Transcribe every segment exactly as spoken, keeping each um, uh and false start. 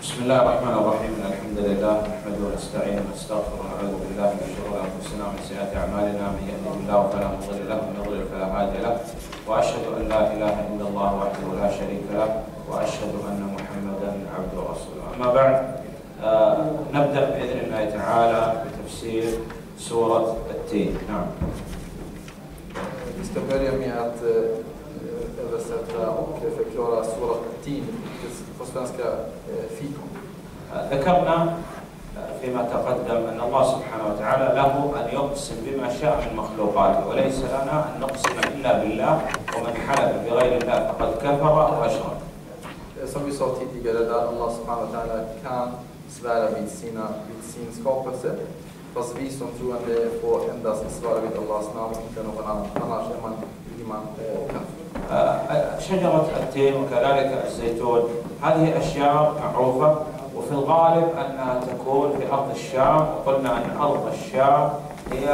بسم الله الرحمن الرحيم. إن الحمد لله نحمده ونستعينه ونستغفره ونعوذ بالله من شرور أنفسنا ومن سيئات أعمالنا. من يهده الله فلا مضل له ومن يضلل فلا هادي له، وأشهد أن لا إله إلا الله وحده لا شريك له، وأشهد أن محمدا عبده ورسوله. أما بعد، آه نبدأ بإذن الله تعالى بتفسير سورة التين. نعم. Vi ska börja med att översätta och förklara surat Tin på svenska fikon. ذكرنا فيما تقدم أن الله سبحانه وتعالى له أن يقسم بما شاء من مخلوقاته، وليس لنا أن نقسم إلا بالله، ومن حلف بغير الله فقد كفر أو أشرك. Som vi sa tidigare, där Allah subhanahu wa ta'ala kan svära vid, sina, vid sin skapelse, fast vi som troende får endast svära vid Allahs namn, inte någon annan, annars är man iman kafir. شجرة التين وكذلك الزيتون هذه أشجار معروفة، وفي الغالب أنها تكون في أرض الشام، وقلنا أن أرض الشام هي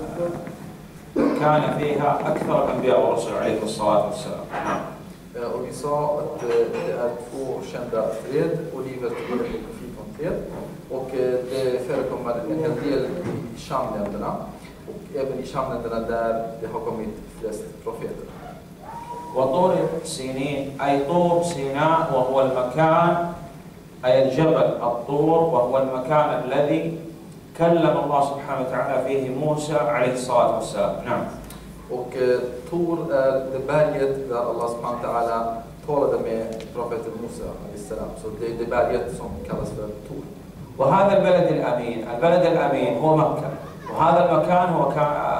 كان فيها أكثر الأنبياء والرسل عليهم الصلاة والسلام. نعم. Och vi sa att det är två kända träd, oliverträd och fikonträd. Och det förekommer en hel del i Shamländerna, och även i Shamländerna där det har kommit flest profeter. وطور سينين أي طور سيناء، وهو المكان أي الجبل الطور، وهو المكان الذي كلم الله سبحانه وتعالى فيه موسى عليه الصلاة والسلام. نعم. Och eh, Tor är det berget där Allah subhanahu wa ta'ala talade med profeten Musa alayhi salam. Så det är det berget som kallas för Tor. وهذا البلد الأمين، البلد الأمين هو مكة، وهذا المكان هو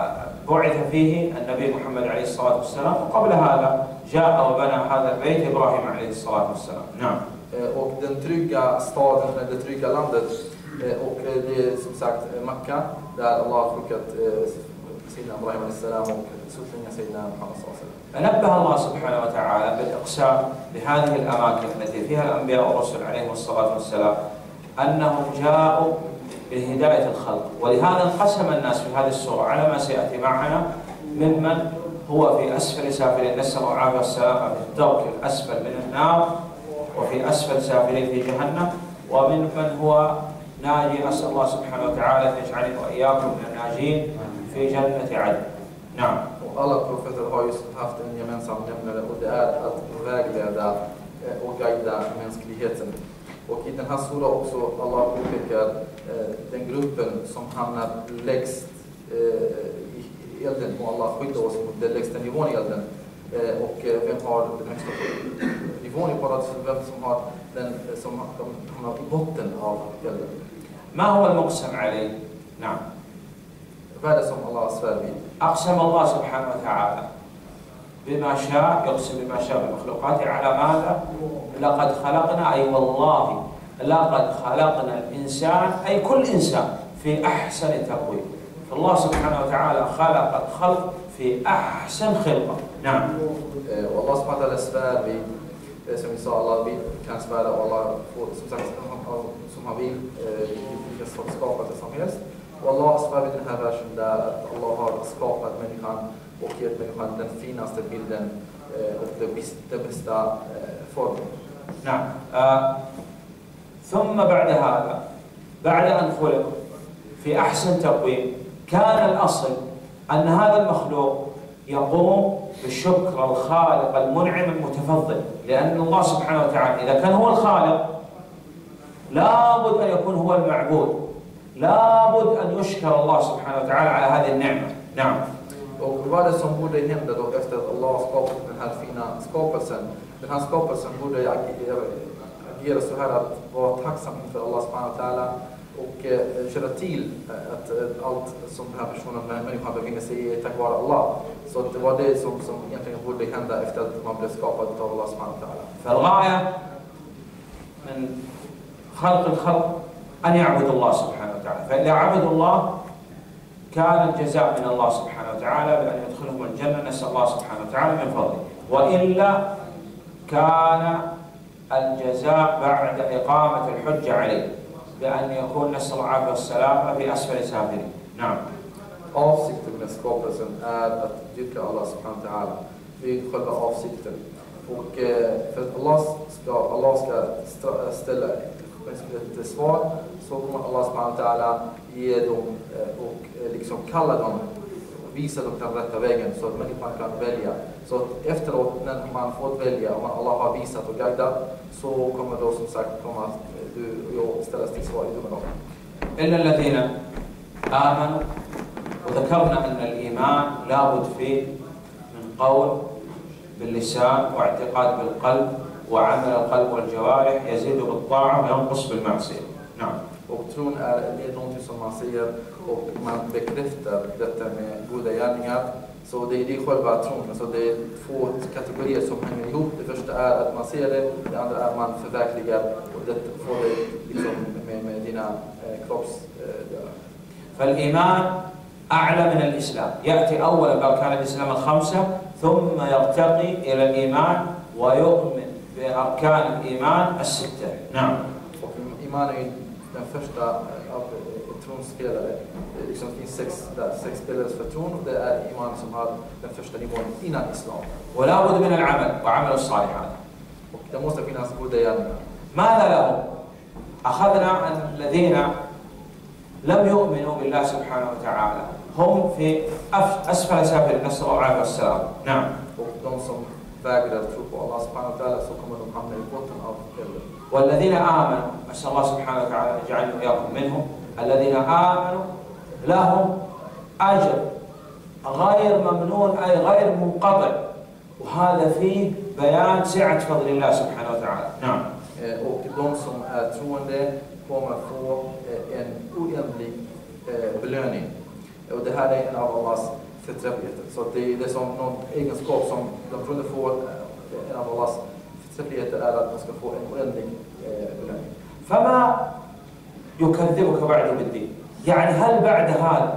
بعث فيه النبي محمد عليه الصلاة والسلام، وقبل هذا جاء وبنى هذا البيت إبراهيم عليه الصلاة والسلام. نعم. Och den trygga staden, det trygga landet, och det är som sagt Makka, där Allah har skickat سيدنا إبراهيم عليه السلام وسلطان سيدنا محمد صلى الله عليه وسلم. نبه الله سبحانه وتعالى بالإقسام بهذه الأماكن التي فيها الأنبياء والرسل عليهم الصلاة والسلام أنهم جاءوا بهداية الخلق، ولهذا انقسم الناس في هذه السورة على ما سيأتي معنا، ممن هو في أسفل سافلين، نسأل الله العافية والسلامة، في الدرك الأسفل من النار، وفي أسفل سافلين في جهنم، وممن هو ناجي، أسأل الله سبحانه وتعالى أن يجعلني وإياكم من الناجين في جنة عدن. نعم. Och alla profeter har ju haft en gemensam nämnare, och det är att vägleda och guida mänskligheten. Och i den här sura också Allah påpekar eh, den gruppen som hamnar lägst eh, i elden, och Allah skyddar oss mot den lägsta nivån i elden. Eh, och eh, vem har den högsta nivån i paradiset, vem som har den som hamnar i botten av elden. ما هو المقسم عليه؟ نعم. Vad är det som Allah svär vid? أقسم الله سبحانه وتعالى بما شاء، يقسم بما شاء من مخلوقاته على ماذا؟ لقد خلقنا، أي والله لقد خلقنا الإنسان، أي كل إنسان في أحسن تقويم. فالله سبحانه وتعالى خلق الخلق في أحسن خلقة. نعم. والله سبحانه وتعالى svär vid, som vi sa, Allah kan svära, och Allah får som sagt som han vill, vilka sorts skapelse som helst. Och Allah svär vid den här versen där att Allah har skapat människan och gett människan den finaste bilden och den bästa formen. نعم. آه. ثم بعد هذا، بعد أن خلق في أحسن تقويم، كان الأصل أن هذا المخلوق يقوم بشكر الخالق المنعم المتفضل، لأن الله سبحانه وتعالى إذا كان هو الخالق لابد أن يكون هو المعبود، لابد أن يشكر الله سبحانه وتعالى على هذه النعمة. نعم. Och vad är det som borde hända då efter att Allah har skapat den här fina skapelsen? Den här skapelsen borde agera, agera så här, att vara tacksam inför Allah subhanahu wa ta'ala och eh, köra till att eh, allt som den här personen, den här människan befinner sig i, tack vare Allah. Så det var det som, som egentligen borde hända efter att man blev skapad av Allah subhanahu wa ta'ala. فالغاية من خلق الخلق أن يعبد الله سبحانه وتعالى، فإذا عبدوا الله كان الجزاء من الله سبحانه وتعالى بأن يدخلهم الجنة، نسأل الله سبحانه وتعالى من فضله، وإلا كان الجزاء بعد إقامة الحجة عليه بأن يكون، نسأل الله العافية والسلامة، في أسفل سافلين. نعم. Avsikten med skapelsen är att dyrka Allah subhanahu wa ta'ala. Det är själva avsikten. Och för att Allah ska, Allah ska ställa ett svar, så kommer Allah subhanahu wa ta'ala ge dem och liksom kalla dem, visa dem den rätta vägen så att människan kan välja. Så att efteråt när man fått välja och Allah har visat och guidat, så kommer då som sagt komma att du och jag ställas till svar i domen. إلا الذين آمنوا وذكرنا أن الإيمان لابد فيه من قول باللسان واعتقاد بالقلب وعمل القلب والجوارح يزيد بالطاعة وينقص بالمعصية. نعم. Och tron är, är någonting som man säger och man bekräftar detta med goda gärningar. Så det är det själva tron. Så det är två kategorier som hänger ihop. Det första är att man ser det, det andra är att man förverkligar och det får det liksom med, med dina eh, kroppsdelar. فالإيمان أعلى من الإسلام. يأتي أولا بأركان الإسلام الخمسة ثم يرتقي إلى الإيمان ويؤمن بأركان الإيمان الستة. نعم. Och iman är den första av tronspelare. Det liksom finns sex, där, sex spelare för tron och det är iman som har den första nivån innan islam. ولا بد من العمل وعمل الصالحات. Och det måste finnas goda gärningar. ماذا لهم؟ أخذنا أن الذين لم يؤمنوا بالله سبحانه وتعالى هم في أسفل سافل النسر والعافية والسلام. نعم. Och de som vägrar tro på Allah subhanahu wa ta'ala, så kommer de hamna i botten av helvetet. والذين آمنوا، أسأل الله سبحانه وتعالى أن يجعلنا وإياكم منهم، الذين آمنوا لهم أجر غير ممنون أي غير منقطع، وهذا فيه بيان سعة فضل الله سبحانه وتعالى. نعم. Och de som är troende kommer få en oändlig belöning. Och det här är en av Allahs förträffligheter. Så det är det som någon egenskap som de troende får, en av Allahs förträffligheter är att de ska få en oändlig belöning. فما يكذبك بعد بالدين؟ يعني هل بعد هذا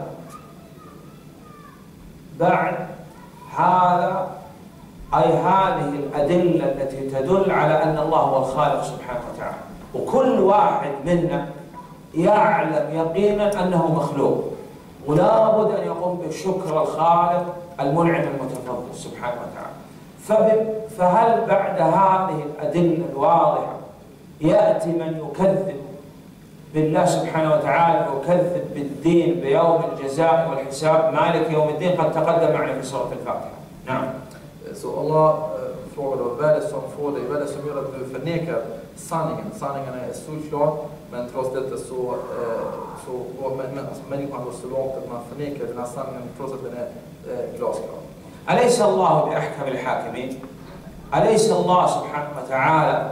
بعد هذا أي هذه الأدلة التي تدل على أن الله هو الخالق سبحانه وتعالى، وكل واحد منا يعلم يقينا أنه مخلوق، ولا بد أن يقوم بشكر الخالق المنعم المتفضل سبحانه وتعالى. فهل بعد هذه الأدلة الواضحة يأتي من يكذب بالله سبحانه وتعالى ويكذب بالدين بيوم الجزاء والحساب مالك يوم الدين؟ قد تقدم معنا في سورة الفاتحة. نعم. Så Allah frågar då, vad är det som får dig, vad är det som gör att du förnekar sanningen? Sanningen är solklar, men trots detta så, så går alltså, människan går så långt att man förnekar den här sanningen trots att den är glasklar. أليس الله بأحكم الحاكمين؟ أليس الله سبحانه وتعالى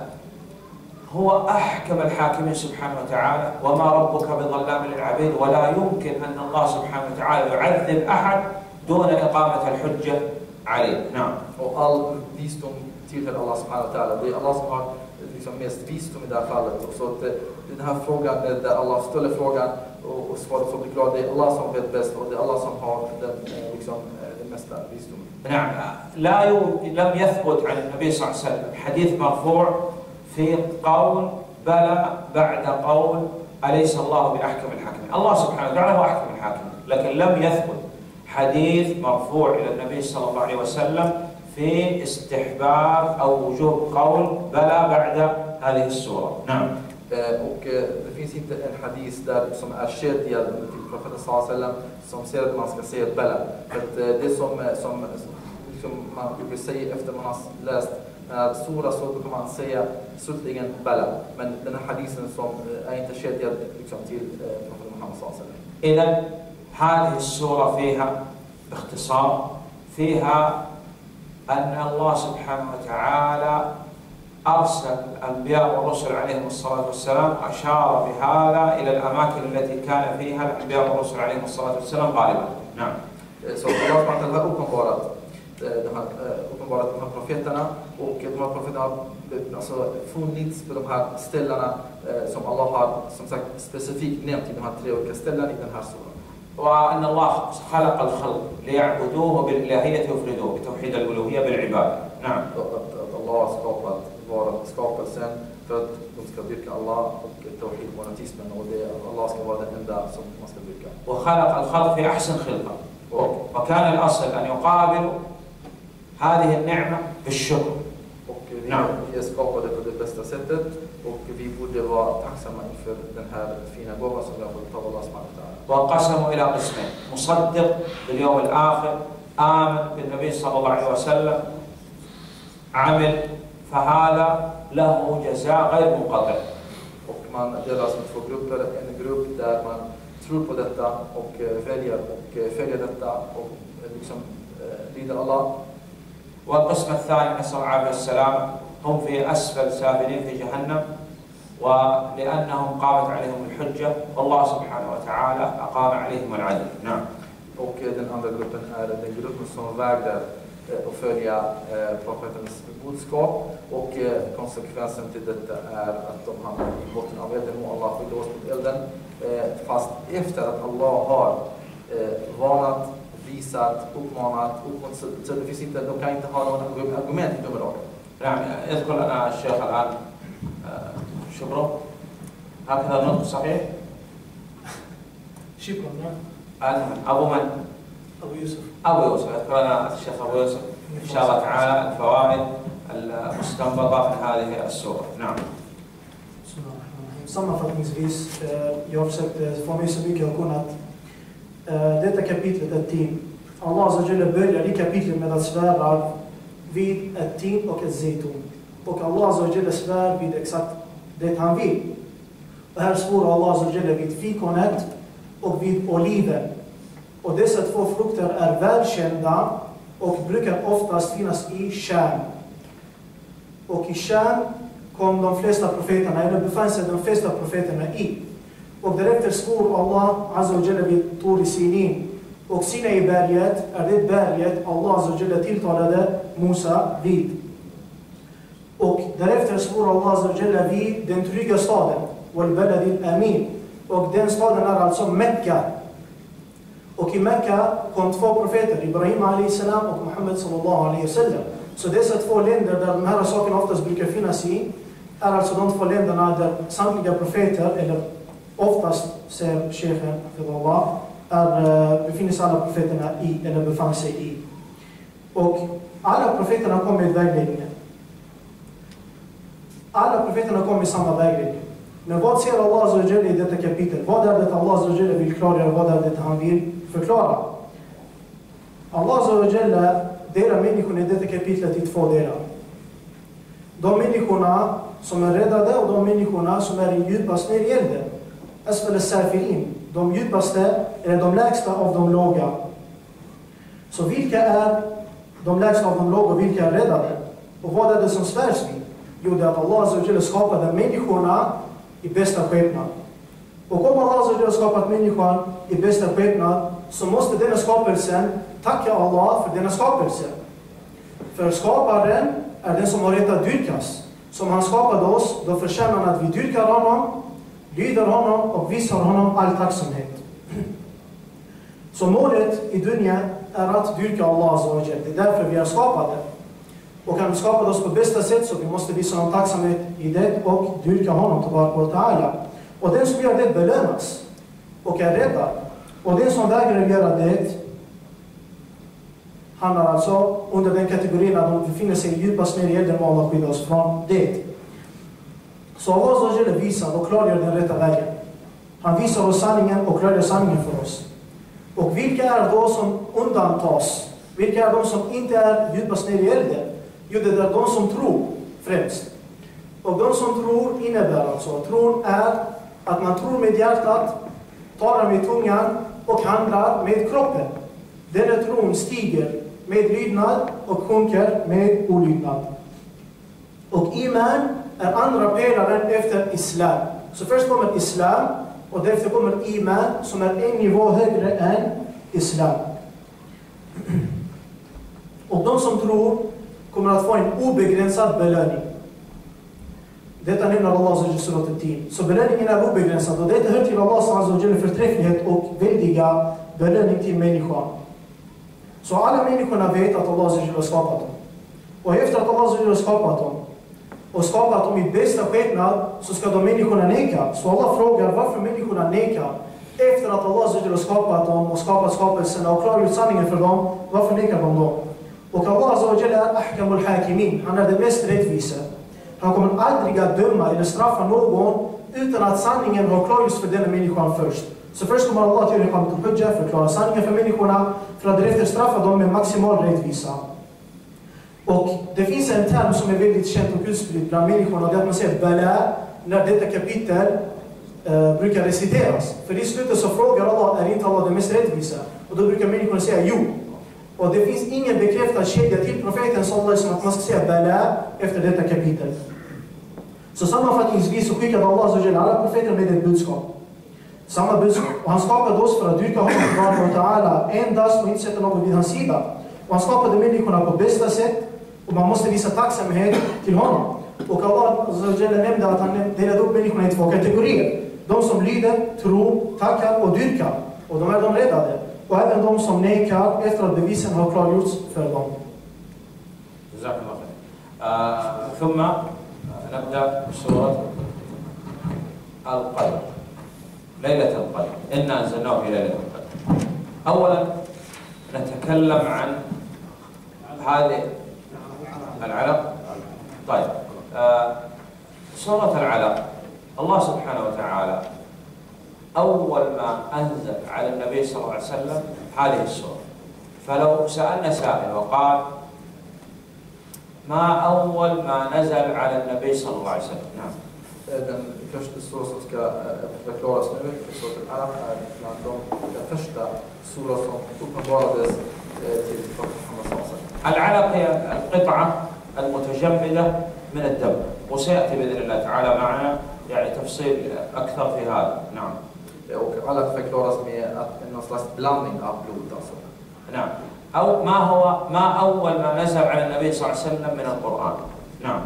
هو أحكم الحاكمين سبحانه وتعالى؟ وما ربك بظلام للعبيد، ولا يمكن أن الله سبحانه وتعالى يعذب أحد دون إقامة الحجة عليه. نعم. Och all visdom tillhör Allah subhanahu wa ta'ala. Det är Allah som har liksom mest visdom i det här fallet. Och så att den här frågan, där Allah ställer frågan och, och svaret som blir klart, det är Allah som vet bäst och det är Allah som har den, liksom, den mesta visdomen. نعم. لا لم يثبت عن النبي صلى الله عليه وسلم حديث مرفوع في قول بلى بعد قول أليس الله بأحكم الحاكمين. الله سبحانه وتعالى هو أحكم الحاكمين، لكن لم يثبت حديث مرفوع إلى النبي صلى الله عليه وسلم في استحباب أو وجوب قول بلى بعد هذه السورة. نعم. Och det finns inte en hadis där som är kedjad till profeten sallallahu alaihi wasallam som säger att man ska säga bala. För att det som, som liksom man brukar säga efter man har läst sura så brukar man säga slutligen bala. Men den här hadisen som är inte kedjad liksom till profeten Muhammad sallallahu alaihi wasallam. إذن هذه السورة فيها باختصار فيها أن الله سبحانه وتعالى أرسل الأنبياء والرسل عليهم الصلاة والسلام، أشار بهذا إلى الأماكن التي كان فيها الأنبياء والرسل عليهم الصلاة والسلام غالبا. نعم. Så Allah subhanahu har uppenbarat de här, uppenbarat de här profeterna, och de här profeterna har alltså funnits på de här ställena som Allah har som sagt specifikt nämnt i de här tre olika ställena i den här suran. وأن الله خلق الخلق ليعبدوه بالإلهية ويفردوه بتوحيد الألوهية بالعبادة. نعم. Att Allah har skapat vara skapelsen för att de ska dyrka Allah och tawhid monoteismen, och det Allah ska vara den enda som man ska dyrka. وخلق الخلق في أحسن خلقة، وكان الأصل أن يقابل هذه النعمة بالشكر. Och Vi, vi är skapade på det bästa sättet och vi borde vara tacksamma inför den här fina gåvan som vi har fått av Allah subhanahu wa ta'ala. وانقسموا إلى قسمين مصدق باليوم الآخر آمن بالنبي صلى الله عليه وسلم عمل فهذا له جزاء غير منقطع. Och man delas med två grupper, en grupp där man tror på detta och väljer och följer detta och liksom lyder Allah. والقسم الثاني نسأل الله العافية والسلامة هم في أسفل سافلين في جهنم ولأنهم قامت عليهم الحجة والله سبحانه وتعالى أقام عليهم العدل. نعم. Och den andra gruppen är den gruppen som vägrar att följa profetens budskap och konsekvensen till detta är att de hamnar i botten av elden och Allah skyddar oss mot elden fast efter att Allah har varnat, visat, uppmanat, uppmanat så det finns inte, de kan inte ha någon argument i domedagen. نعم يذكر لنا الشيخ الآن شبرا هكذا النطق صحيح؟ شبرا نعم. أبو من؟ أبو يوسف. أبو يوسف يذكر لنا الشيخ أبو يوسف إن شاء الله تعالى الفوائد المستنبطة من هذه السورة. نعم. Sammanfattningsvis, jag har försökt få med så mycket jag har kunnat. Detta kapitlet är tin. Allah Azza wa Jalla börjar i kapitlet med att svära vid ett tin och ett zaytun. Och Allah Azza wa Jalla svär vid exakt det han vill. Och här svor Allah Azza wa Jalla vid fikonet och vid oliven. Och dessa två frukter är välkända och brukar oftast finnas i Sham. Och i Sham kom de flesta profeterna, eller befann sig de flesta profeterna i. Och därefter svor Allah Azza wa Jalla vid Tur Sinin. Och Sinai-berget är det berget Allah Azza wa Jalla tilltalade Musa vid. Och därefter svor Allah Azza wa Jalla vid den trygga staden, wal baladil amin. Och den staden är alltså Mekka. Och i Mekka kom två profeter, Ibrahim alayhi salam och Muhammad sallallahu alayhi wa sallam. Så dessa två länder där de här sakerna oftast brukar finnas i är alltså de två länderna där samtliga profeter, eller oftast, säger Sheikhen, är, befinner sig alla profeterna i, eller befann sig i. Och alla profeterna kom med vägledningen. Alla profeterna kom med samma vägledning. Men vad säger Allah Azza wa Jalla i detta kapitel? Vad är det Allah Azza wa Jalla vill klargöra? Vad är det han vill förklara? Allah Azza wa Jalla delar människorna i detta kapitlet i två delar. De människorna som är räddade och de människorna som är i djupast ner i elden. Asfal safilin, de djupaste eller de lägsta av de låga. Så vilka är de lägsta av de låga och vilka är räddade? Och vad är det som svärs vid? Jo, det är att Allah Azza wa Jalla skapade människorna i bästa skepnad. Och om Allah Azza wa Jalla skapat människan i bästa skepnad så måste denna skapelsen tacka Allah för denna skapelse. För skaparen är den som har rätt att dyrkas. Som han skapade oss, då förtjänar han att vi dyrkar honom, lyder honom och visar honom all tacksamhet. Så målet i dunya är att dyrka Allah Azza wa Jalla. Det är därför vi är skapade. Och han skapade oss på bästa sätt så vi måste visa honom tacksamhet i det och dyrka honom tillbaka och ta'ala. Och den som gör det belönas och är räddad. Och den som vägrar göra det, han är alltså under den kategorin att de befinner sig djupast ner i elden och Allah skyddar oss från det. Så Allah Azza wa Jalla visar och klargör den rätta vägen. Han visar oss sanningen och klargör sanningen för oss. Och vilka är då som undantas? Vilka är de som inte är djupast ner i elden? Jo, det är de som tror främst. Och de som tror innebär alltså, tron är att man tror med hjärtat, talar med tungan och handlar med kroppen. Denna tron stiger med lydnad och sjunker med olydnad. Och iman är andra pelaren efter islam. Så först kommer islam och därefter kommer iman som är en nivå högre än islam. Och de som tror kommer att få en obegränsad belöning. Detta nämner Allah Azza wa Jalla i surat al-Tin. Så belöningen är obegränsad och detta hör till Allah Azza wa Jalla förträfflighet och väldiga belöning till människan. Så alla människorna vet att Allah Azza wa Jalla har skapat dem. Och efter att Allah Azza wa Jalla har skapat dem och skapat dem i bästa skepnad så ska de människorna neka. Så Allah frågar varför människorna nekar. Efter att Allah Azza wa Jalla har skapat dem och skapat skapelserna och klargjort sanningen för dem, varför nekar de då? Och Allah Azza wa Jalla är ahkamul hakimin. Han är den mest rättvisa. Han kommer aldrig att döma eller straffa någon utan att sanningen har klargjorts för den människan först. Så först kommer Allah till att hujja, förklara sanningen för människorna för att därefter straffa dem med maximal rättvisa. Och det finns en term som är väldigt känd och utspridd bland människorna, det är att man säger bala när detta kapitel eh, brukar reciteras. För i slutet så frågar Allah, är inte Allah det mest rättvisa? Och då brukar människorna säga jo. Och det finns ingen bekräftad kedja till profeten sallallahu alaihi wasallam att man ska säga bala efter detta kapitel. Så sammanfattningsvis så skickade Allah Azza wa Jalla alla profeter med ett budskap. Samma budskap. Och han skapade oss för att dyrka honom subhanahu wa ta'ala endast och inte sätta någon vid hans sida. Och han skapade människorna på bästa sätt. Och man måste visa tacksamhet till honom. Och Allah Azza wa Jalla nämnde att han delade upp människorna i två kategorier. De som lyder, tror, tackar och dyrkar. Och de är de räddade. Och även de som nekar efter att bevisen har klargjorts för dem. جزاك الله خير. ثم نبدأ بسورة القدر. ليلة القدر. إنا أنزلناه في ليلة القدر. أولا نتكلم عن هذه العلق. طيب. آه سورة العلق الله سبحانه وتعالى أول ما أنزل على النبي صلى الله عليه وسلم هذه السورة. فلو سألنا سائل وقال ما أول ما نزل على النبي صلى الله عليه وسلم؟ نعم. Den första sura som ska förklaras nu, Surat al-Alaq, är bland de, den första sura som uppenbarades till Muhammad sallallahu alaihi wasallam. العلق هي القطعة المتجمدة من الدم، وسيأتي بإذن الله تعالى معنا يعني تفصيل أكثر في هذا. نعم. Och alaq förklaras med att någon slags blandning av blod alltså. نعم. أو ما هو ما أول ما نزل على النبي صلى الله عليه وسلم من القرآن. نعم.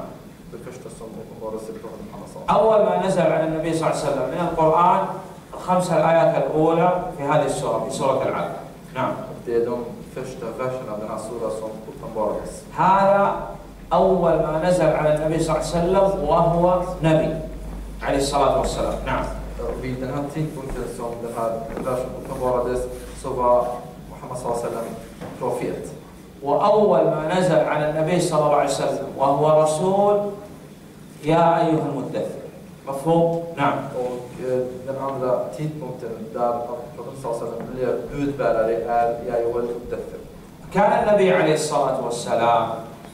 أول ما نزل على النبي صلى الله عليه وسلم من القرآن الخمس الآيات الأولى في هذه السورة في سورة العلق. نعم. هذا أول ما نزل على النبي صلى الله عليه وسلم وهو نبي عليه الصلاة والسلام. نعم. Vid den här tidpunkten som den här versen uppenbarades så var Muhammad sallallahu alaihi wasallam profet. وأول ما نزل على النبي صلى الله عليه وسلم وهو رسول يا أيها المدثر. مفهوم؟ نعم. Och den andra tidpunkten där profeten sallallahu alaihi wasallam blev budbärare är ya ayyuhal muddaththir. كان النبي عليه الصلاة والسلام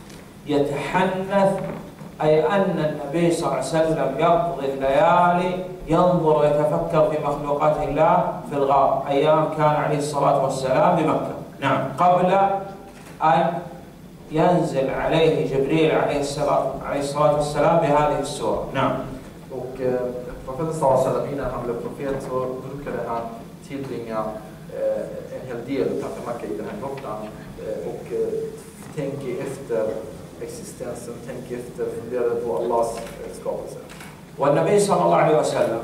يتحنث، أي أن النبي صلى الله عليه وسلم يقضي الليالي ينظر ويتفكر في مخلوقات الله في الغار أيام كان عليه الصلاة والسلام بمكة. نعم. قبل أن ينزل عليه جبريل عليه الصلاة عليه الصلاة والسلام بهذه السورة. نعم. Och profeten sallallahu alaihi wasallam innan han blev profet så brukade han tillbringa en hel del utanför Makka i den här grottan och tänka efter existensen, tänka efter, fundera på Allahs skapelse. والنبي صلى الله عليه وسلم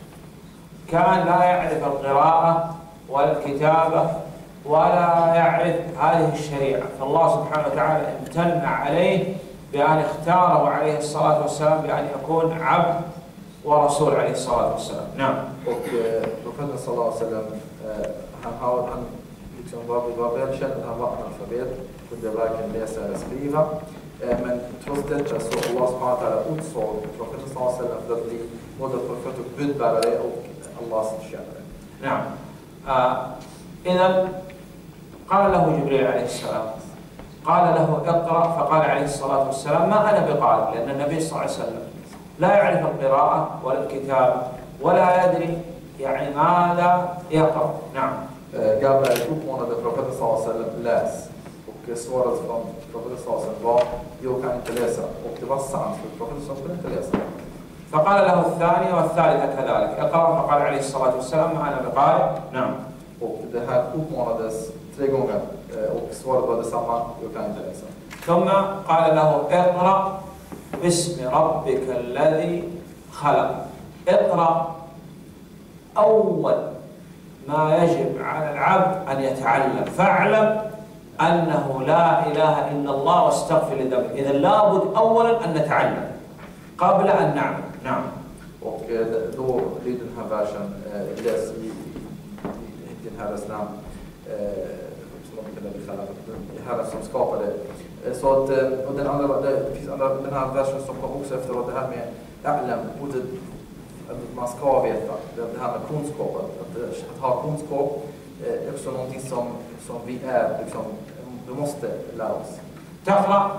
كان لا يعرف القراءة ولا الكتابة ولا يعرف هذه الشريعة، فالله سبحانه وتعالى امتن عليه بأن اختاره عليه الصلاة والسلام بأن يكون عبد ورسول عليه الصلاة والسلام. نعم. Och profeten sallallahu alaihi wasallam han har han liksom var var välkänd, han var analfabet, kunde varken läsa eller skriva. Men trots detta så Allah subhanahu wa ta'ala utsåg profeten sallallahu alaihi wasallam för att bli både profet och budbärare och Allahs tjänare. نعم. إذا قال له جبريل عليه السلام، قال له اقرأ، فقال عليه الصلاة والسلام ما أنا بقارئ، لأن النبي صلى الله عليه وسلم لا يعرف القراءة ولا الكتابة ولا يدري يعني ماذا يقرأ. نعم. Gabriel uppmanade profeten sallallahu alaihi wasallam läs, och svaret från profeten sallallahu alaihi wasallam var jag kan inte läsa, och det var sant för profeten sallallahu alaihi wasallam kunde inte läsa. فقال له الثانية والثالثة كذلك اقرأ، فقال عليه الصلاة والسلام ما أنا بقارئ. نعم. Och det här uppmanades tre gånger och svaret var detsamma, jag kan inte läsa. ثم قال له اقرأ باسم ربك الذي خلق. اقرأ أول ما يجب على العبد أن يتعلم، فاعلم أنه لا إله إلا الله واستغفر لذنبك. إذا لابد أولا أن نتعلم قبل أن نعمل. نعم. Och då blir den här versen läs i den här namn som Herren som skapade. Så att, och den andra, det finns andra, den här versen som kom också efteråt, det här med a'lam, att man ska veta, det här med kunskap, att, att ha kunskap är också någonting som, som vi är, liksom, vi måste lära oss. تقرأ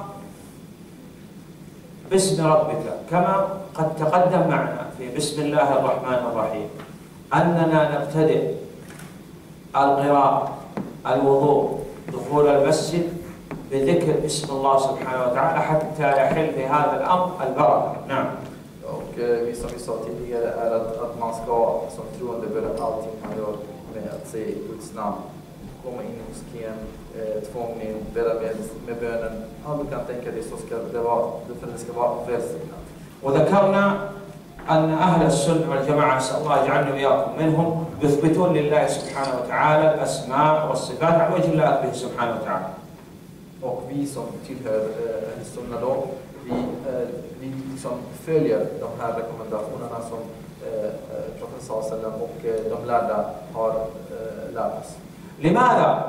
باسم ربك كما قد تقدم معنا في بسم الله الرحمن الرحيم أننا نبتدئ القراءة الوضوء دخول المسجد بذكر اسم الله سبحانه وتعالى حتى يحل في هذا الأمر البركة. نعم. Och vi som vi sa tidigare är att, att man ska som troende börja allting man gör med att säga Guds namn. Komma in i moskén, eh, tvångning, bära med, med bönen. Allt du kan tänka dig så ska det vara, för det ska vara välsignat. وذكرنا أن أهل السنة والجماعة نسأل الله يجعلنا وإياكم منهم يثبتون لله سبحانه وتعالى الأسماء والصفات على وجه الله به سبحانه وتعالى. Och vi som tillhör eh, sunna då, vi, eh, vi liksom följer de här rekommendationerna som eh, profeten sallallahu alaihi wasallam och eh, de lärda har eh, lärt oss. لماذا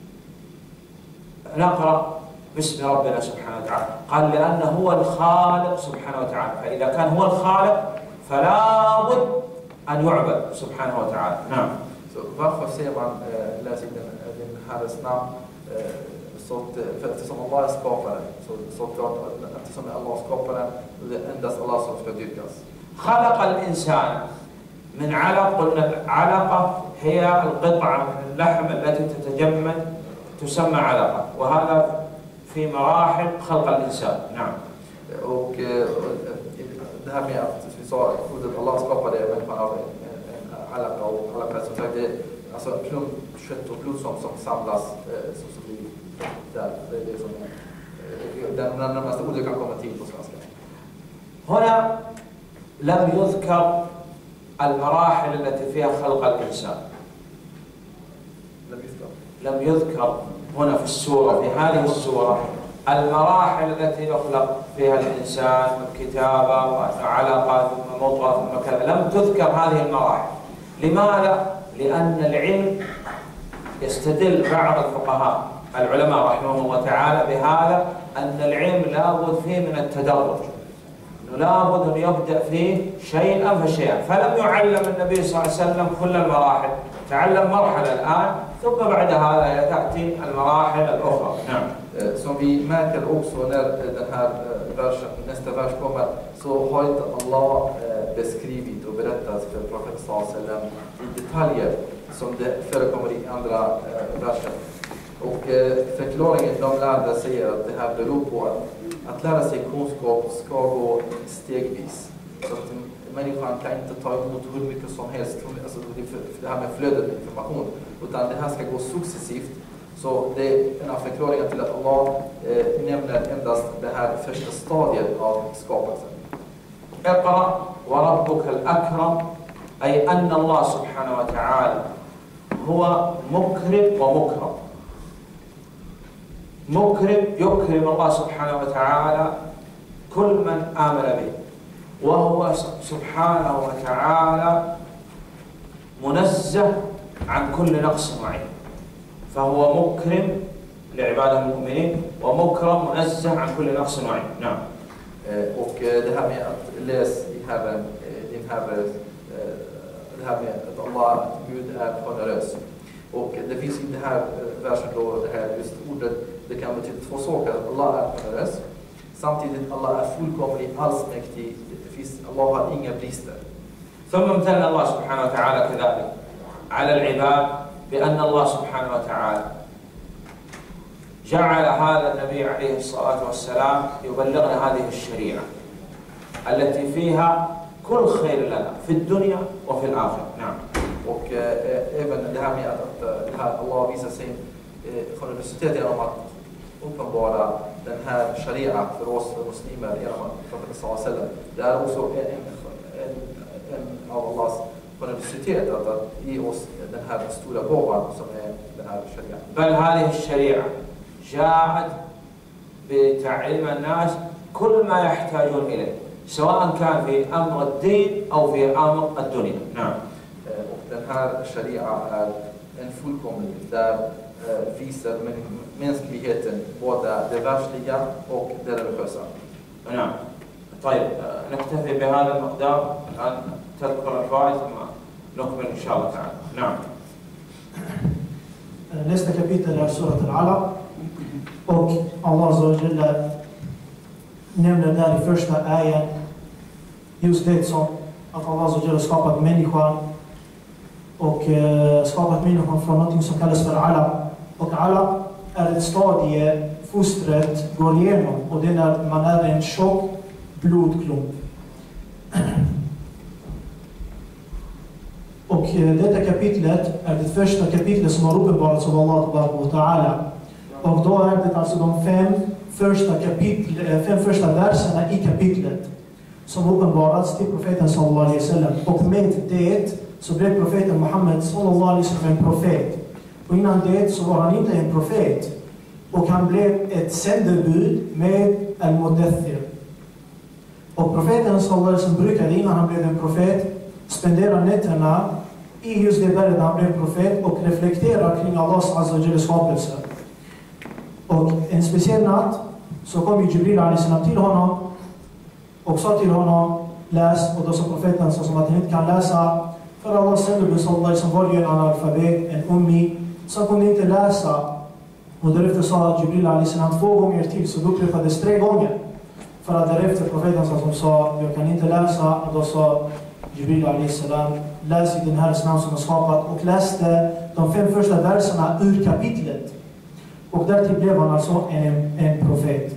نقرأ باسم ربنا سبحانه وتعالى؟ قال لأنه هو الخالق سبحانه وتعالى، فإذا كان هو الخالق فلا بد أن يعبد سبحانه وتعالى. نعم. Så varför säger man eh, läs in den, den Herres namn eh, så att, för eftersom Allah är skaparen, så, så klart att eftersom Allah är skaparen, det är endast Allah som ska dyrkas. خلق الإنسان من علق، قلنا العلقة هي القطعة من اللحم التي تتجمد تسمى علقة، وهذا في مراحل خلق الإنسان. نعم. Och det här med att vi sa att Allah skapade människan av en alaka och alaka som sagt, det är alltså klump kött och blod som, som samlas som, som blir där. Det är det som den närmaste ordet kan komma till på svenska. هنا لم يذكر المراحل التي فيها خلق الإنسان. لم يذكر هنا في السورة، في هذه السورة، المراحل التي يخلق فيها الإنسان من كتابة وعلقة ثم مضغة ثم كذا، لم تذكر هذه المراحل. لماذا؟ لأن العلم يستدل بعض الفقهاء العلماء رحمهم الله تعالى بهذا، أن العلم لابد فيه من التدرج، لابد أن يبدأ فيه شيئا فشيئا، فلم يعلم النبي صلى الله عليه وسلم كل المراحل، تعلم مرحلة الآن ثم بعد هذا تأتي المراحل الأخرى. نعم. Som vi märker också när den här versen, nästa vers kommer, så har inte Allah beskrivit och berättat för profeten sallallahu alaihi wasallam i detaljer som det förekommer i andra verser. Och förklaringen de lärde säger att det här beror på att, att lära sig kunskap ska gå stegvis. Så att människan kan inte ta emot hur mycket som helst, alltså det här med flödet med information, utan det här ska gå successivt. Så det är en av förklaringarna till att Allah eh, nämner endast det här första stadiet av skapelsen. اقرأ وربك الأكرم، أي أن الله سبحانه وتعالى هو مكرم ومكرم. مكرم يكرم الله سبحانه وتعالى كل من آمن به، وهو سبحانه وتعالى منزه عن كل نقص وعيب، فهو مكرم لعباده المؤمنين ومكرم منزه عن كل نقص وعيب. نعم. Och det här med att läsa i Herren, din Herre, det här med att Allah, Gud är generös. Och det finns i den här versen då, det här just ordet, det kan betyda två saker. Allah är generös, samtidigt Allah är fullkomlig, allsmäktig, det finns, Allah har inga brister. ثم امتن الله سبحانه وتعالى كذلك على العباد بأن الله سبحانه وتعالى جعل هذا النبي عليه الصلاة والسلام يبلغنا هذه الشريعة التي فيها كل خير لنا في الدنيا وفي الآخرة. نعم. Och eh, även det här med att, att det här Allah visar sin eh, generositet genom att uppenbara den här sharia för oss muslimer genom att profeten sallallahu alaihi wasallam. Det är också en, en, en av Allahs generositet att, att ge oss den här stora gåvan som är den här sharia. بل هذه الشريعة جاءت بتعليم الناس كل ما يحتاجون إليه، سواء كان في أمر الدين أو في أمر الدنيا. نعم. Och den här sharia är en fullkomlig där eh, visar mänskligheten både det världsliga och det religiösa. نعم. طيب نكتفي بهذا المقدار الآن تذكر الفوائد ثم نكمل إن شاء الله تعالى. نعم. Nästa kapitel är surat al-Alaq och Allah Azza wa Jalla nämner där i första ayan just det som att Allah Azza wa Jalla skapat människan och eh, skapat människan från något som kallas för alaq. Och alaq är ett stadie fostret går igenom och det är när man är en tjock blodklump. Och detta kapitlet är det första kapitlet som har uppenbarats av Allah och Ta'ala. Och då är det alltså de fem första, kapitel, fem första verserna i kapitlet som uppenbarats till profeten sallallahu alaihi wasallam. Och med det så blev profeten Muhammed sallallahu alaihi wasallam en profet. Och innan det så var han inte en profet. Och han blev ett sändebud med al-Mudaththir. Och profeten sallallahu alaihi wasallam brukade innan han blev en profet spendera nätterna i just det berget där han blev profet och reflektera kring Allahs Azza wa Jalla skapelse. Och en speciell natt så kom ju Jibril alaihi salam till honom och sa till honom läs, och då sa profeten så som att han inte kan läsa för Allahs sändebud sallallahu alaihi wasallam var ju en analfabet, en ummi, så han kunde inte läsa. Och därefter sa Jibril alaihi salam två gånger till, så då upprepades tre gånger. För att därefter profeten som sa jag kan inte läsa, och då sa Jibril alaihi salam läs i den här namn som har skapat och läste de fem första verserna ur kapitlet. Och därtill blev han alltså en, en profet.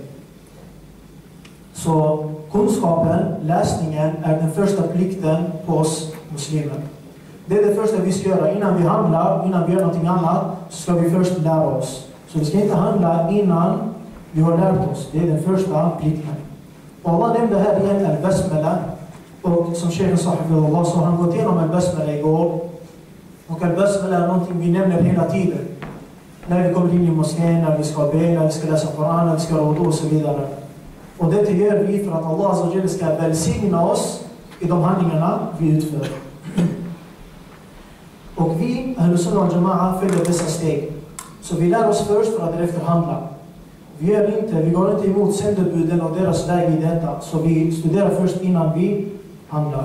Så kunskapen, läsningen är den första plikten på oss muslimer. Det är det första vi ska göra. Innan vi handlar, innan vi gör någonting annat, så ska vi först lära oss. Så vi ska inte handla innan vi har lärt oss. Det är den första plikten. Och Allah nämnde här igen al-Basmala. Och som Sheikh Sahifullah så har han gått igenom al-Basmala igår. Och al-Basmala är någonting vi nämner hela tiden. När vi kommer in i moskén, när vi ska be, när vi ska läsa Koran, när vi ska råda och så vidare. Och det gör vi för att Allah Azza wa Jalla ska välsigna oss i de handlingarna vi utför. Och vi, Ahl-Sunnah och Jama'a, följer dessa steg. Så vi lär oss först för att därefter handla. Vi, gör inte, vi går inte emot sändebuden och deras väg i detta. Så vi studerar först innan vi handlar.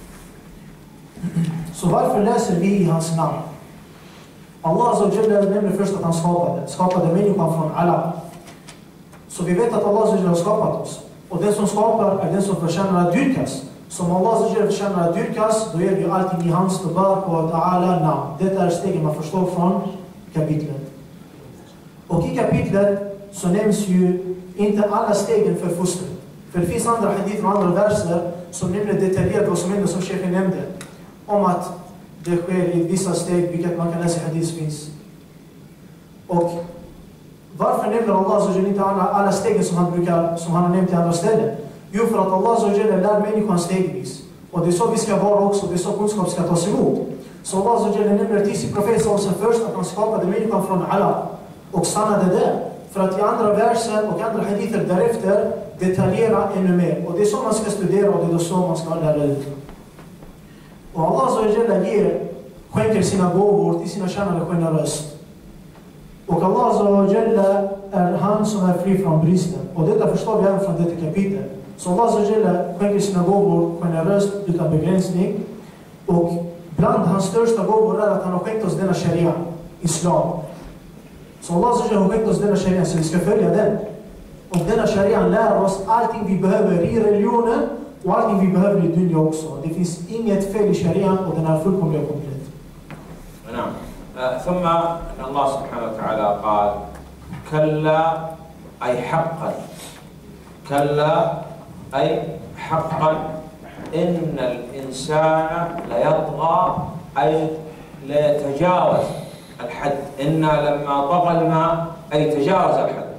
Så varför läser vi i hans namn? Allah Azza wa Jalla nämner först att han skapade. Skapade människan från alla. Så vi vet att Allah Azza wa Jalla har skapat oss. Och den som skapar är den som förtjänar att dyrkas. Som Allah Azza wa Jalla förtjänar att dyrkas, då gör vi allting i hans tabarak och ta'ala namn. Detta är stegen man förstår från kapitlet. Och i kapitlet så nämns ju inte alla stegen för fostret. För det finns andra hadith och andra verser som nämner detaljerat vad som händer, som Sheikh nämnde. Om att det sker i vissa steg, vilket man kan läsa i hadith finns. Och varför nämner Allah så inte alla, alla stegen som han, brukar, som han har nämnt i andra ställen? Jo, för att Allah så lär människan stegvis. Och det är så vi ska vara också, det är så kunskap ska tas emot. Så Allah så nämner till sin profet så först att han skapade människan från alla och stannade där. För att i andra verser och andra hadither därefter detaljera ännu mer. Och det är så man ska studera och det är så man ska lära ut. Och Allah så ger, skänker sina gåvor till sina tjänare generöst. Och Allah så är han som är fri från bristen. Och detta förstår vi även från detta kapitel. Så Allah så skänker sina gåvor generöst utan begränsning. Och bland hans största gåvor är att han har skänkt oss denna sharia, islam. Så Allah så har skänkt oss denna sharia så vi ska följa den. Och denna sharia lär oss allting vi behöver i religionen och allting vi behöver i dunya också. Det finns inget fel i sharian och den är fullkomlig och komplett. نعم. ثم أن الله سبحانه وتعالى قال كلا أي حقا كلا أي حقا إن الإنسان ليطغى أي ليتجاوز الحد. إنا لما طغى الماء أي تجاوز الحد.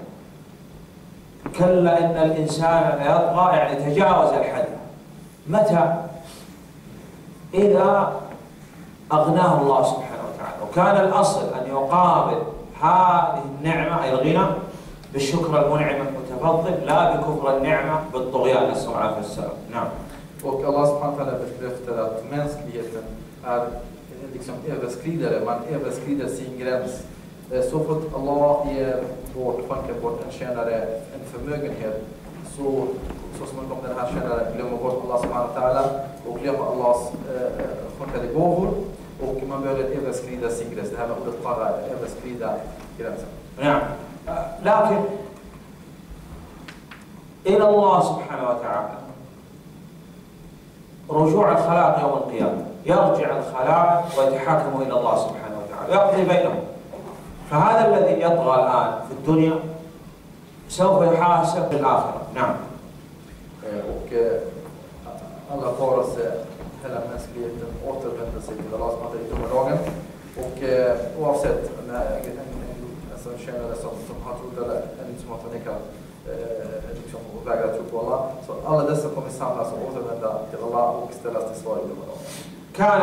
كلا إن الإنسان ليطغى يعني تجاوز الحد. متى؟ إذا أغناه الله سبحانه وتعالى. وكان الأصل أن يقابل هذه النعمة أي الغنى بالشكر المنعم المتفضل لا بكفر النعمة بالطغيان نسأل الله العافية والسلام. نعم. Och Allah subhanahu wa ta'ala bekräftar att mänskligheten är liksom överskridare, man överskrider sin gräns. Så fort Allah ger bort, skänker bort en tjänare en förmögenhet, så, så småningom den här tjänaren glömmer bort Allah subhanahu wa ta'ala och glömmer Allahs eh, skänkade gåvor, och man börjar överskrida sin gräns. Det här med ordet tagga, överskrida gränsen. نعم. لكن إلى الله سبحانه وتعالى رجوع الخلائق يوم القيامة، يرجع الخلائق ويتحاكموا إلى الله سبحانه وتعالى ويقضي بينهم. فهذا الذي يطغى الآن في الدنيا سوف يحاسب في الآخرة. نعم. Och alla varelser, hela mänskligheten återvänder sig till Allah subhanahu wa ta'ala i domardagen. Och oavsett en, en, en, en tjänare som, som har trott eller en som har förnekat eh, liksom, och vägrat tro på Allah, så alla dessa kommer samlas och återvända till Allah och ställas till svar i domardagen. كان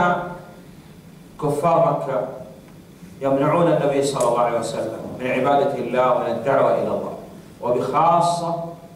كفار مكة يمنعون النبي صلى الله عليه وسلم من عبادة الله ومن الدعوة إلى الله، وبخاصة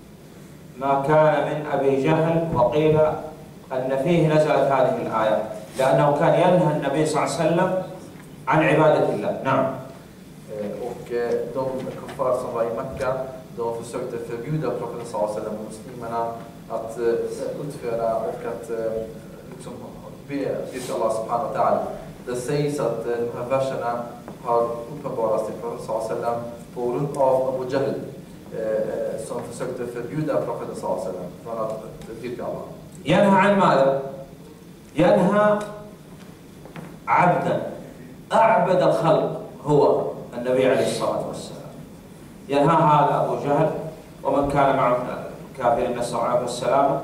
ما كان من أبي جهل، وقيل أن فيه نزلت هذه الآية لأنه كان ينهى النبي صلى الله عليه وسلم عن عبادة الله. نعم. Och de kuffar som var i Mekka, de försökte förbjuda profeten sallallahu alaihi wasallam och muslimerna att utföra och att liksom be till Allah subhanahu wa ta'ala. Det sägs att de här verserna har uppenbarats till profeten sallallahu alaihi wasallam på grund av Abu Jahl, som försökte förbjuda profeten sallallahu alaihi wasallam från att dyrka Allah. ينهى عن ماذا؟ ينهى عبدا أعبد الخلق هو النبي عليه الصلاة والسلام. ينهى هذا أبو جهل ومن كان معه كافر نسأل الله السلامة.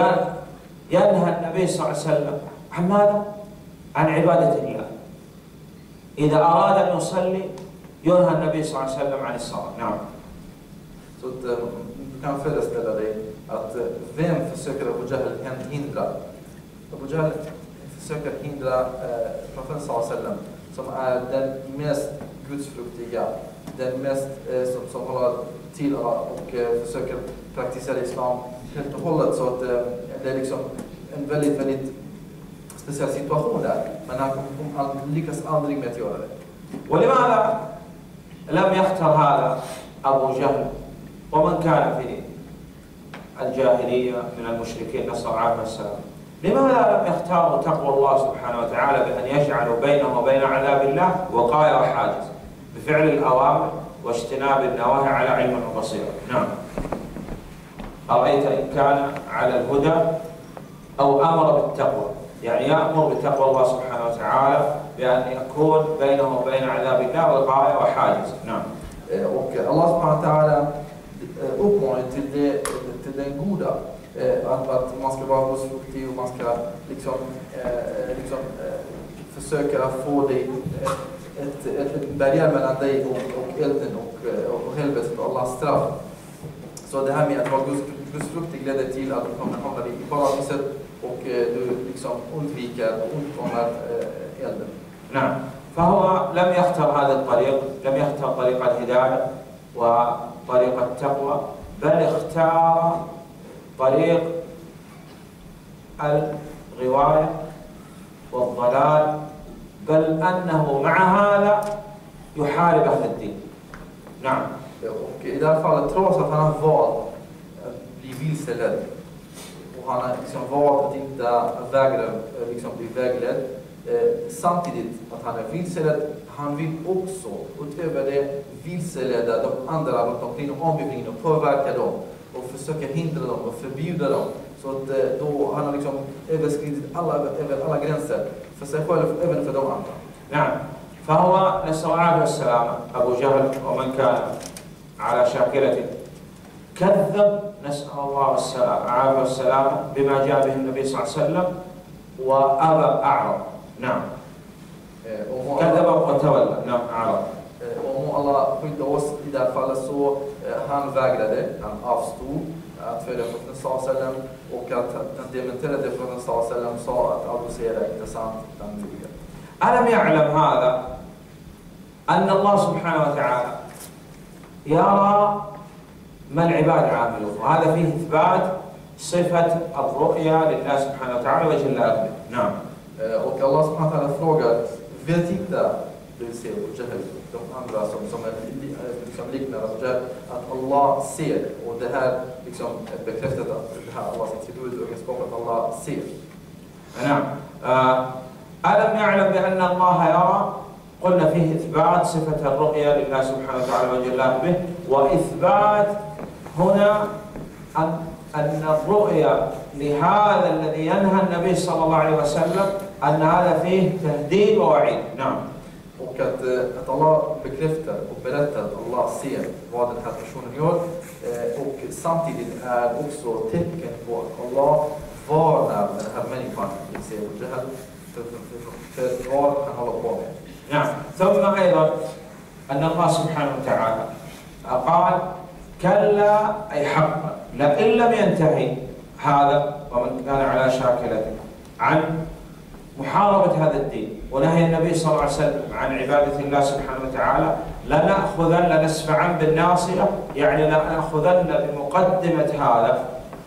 ينهى النبي صلى الله عليه وسلم عن ماذا؟ عن عبادة الله. إذا أراد أن يصلي ينهى النبي صلى الله عليه وسلم عن الصلاة. نعم. Så att du kan föreställa dig att vem försöker Abu Jahl hindra? Abu Jahl försöker hindra eh, profeten sallallahu alaihi wasallam, som är den mest gudsfruktiga, den mest eh, som, som håller till och eh, försöker praktisera islam helt och hållet, så att eh, det är liksom en väldigt, väldigt speciell situation där, men han, han lyckas aldrig med att göra det. ولماذا لم يختر هذا أبو جهل ومن كان في الجاهلية من المشركين نسأل الله السلامة؟ لماذا لم يختاروا تقوى الله سبحانه وتعالى بأن يجعلوا بينه وبين عذاب الله وقاية وحاجز بفعل الأوامر واجتناب النواهي على علم وبصيرة؟ نعم. أرأيت إن كان على الهدى أو أمر بالتقوى، يعني يأمر بتقوى الله سبحانه وتعالى بأن يكون بينه وبين عذاب الله وقاية وحاجز. نعم. Och Allah subhanahu wa ta'ala uppmanar till, det, till den goda, att, att man ska vara gudsfruktig och man ska liksom, eh, liksom eh, försöka få dig ett, ett, ett barriär mellan dig och, och elden och, och, och helvetet och Allahs straff. Så det här med att vara gudsfruktig leder till att du kommer hamna i paradiset och eh, du liksom undviker och undkommer eh, elden. نعم. فهو لم يختر هذا الطريق، لم يختر طريق الهداية وطريق التقوى، بل اختار طريق الغواية والضلال، بل أنه مع هذا يحارب أهل الدين. نعم. Och i det här fallet, trots att han har valt att bli vilseledd och han har liksom valt att inte vägra liksom bli vägledd, eh, samtidigt att han är vilseledd, han vill också utöver det vilseleda de andra runt omkring och omgivningen och påverka dem och försöka hindra dem och förbjuda dem. Så att eh, då han har liksom överskridit alla, över alla gränser för sig själv och även för de andra. نعم. فهو نسأل الله السلامة أبو جهل ومن كان على شاكلته كذب، نسأل الله السلامة والسلامة بما جاء به النبي صلى الله عليه وسلم وأبى أعرض. نعم. كذب وتولى. نعم. أعرض. Om Allah skyddar oss i det här fallet, så han vägrade, han avstod att följa profeten sallallahu alaihi wasallam och att han dementerade profeten sallallahu alaihi wasallam, sa att Abu Sera är inte sant utan ljuger. ألم يعلم هذا أن الله سبحانه وتعالى يرى ما العباد عاملون، وهذا فيه إثبات صفة الرؤيا لله سبحانه وتعالى وجل أكبر. نعم. Och Allah subhanahu wa ta'ala frågar, vet inte du ser Abu Jahl, de andra som, som är liksom liknande Abu Jahl, att Allah ser, och det här liksom bekräftat att det här Allahs attribut att Allah ser. نعم. ألم يعلم بأن الله يرى؟ قلنا فيه إثبات صفة الرؤية لله سبحانه وتعالى وجل به، وإثبات هنا أن أن الرؤيا لهذا الذي ينهى النبي صلى الله عليه وسلم أن هذا فيه تهديد ووعيد. نعم. Och att, att Allah bekräftar och berättar att Allah ser vad den här personen gör, och samtidigt är också tecken på att Allah varnar den här människan för det här, för, för, för vad han håller på med. نعم. ثم أيضا أن الله سبحانه وتعالى قال كلا أي حقا لئن لم ينتهي هذا ومن كان على شاكلته عن محاربة هذا الدين ونهي النبي صلى الله عليه وسلم عن عبادة الله سبحانه وتعالى لنأخذن لنسفعن بالناصية، يعني لنأخذن بمقدمة هذا،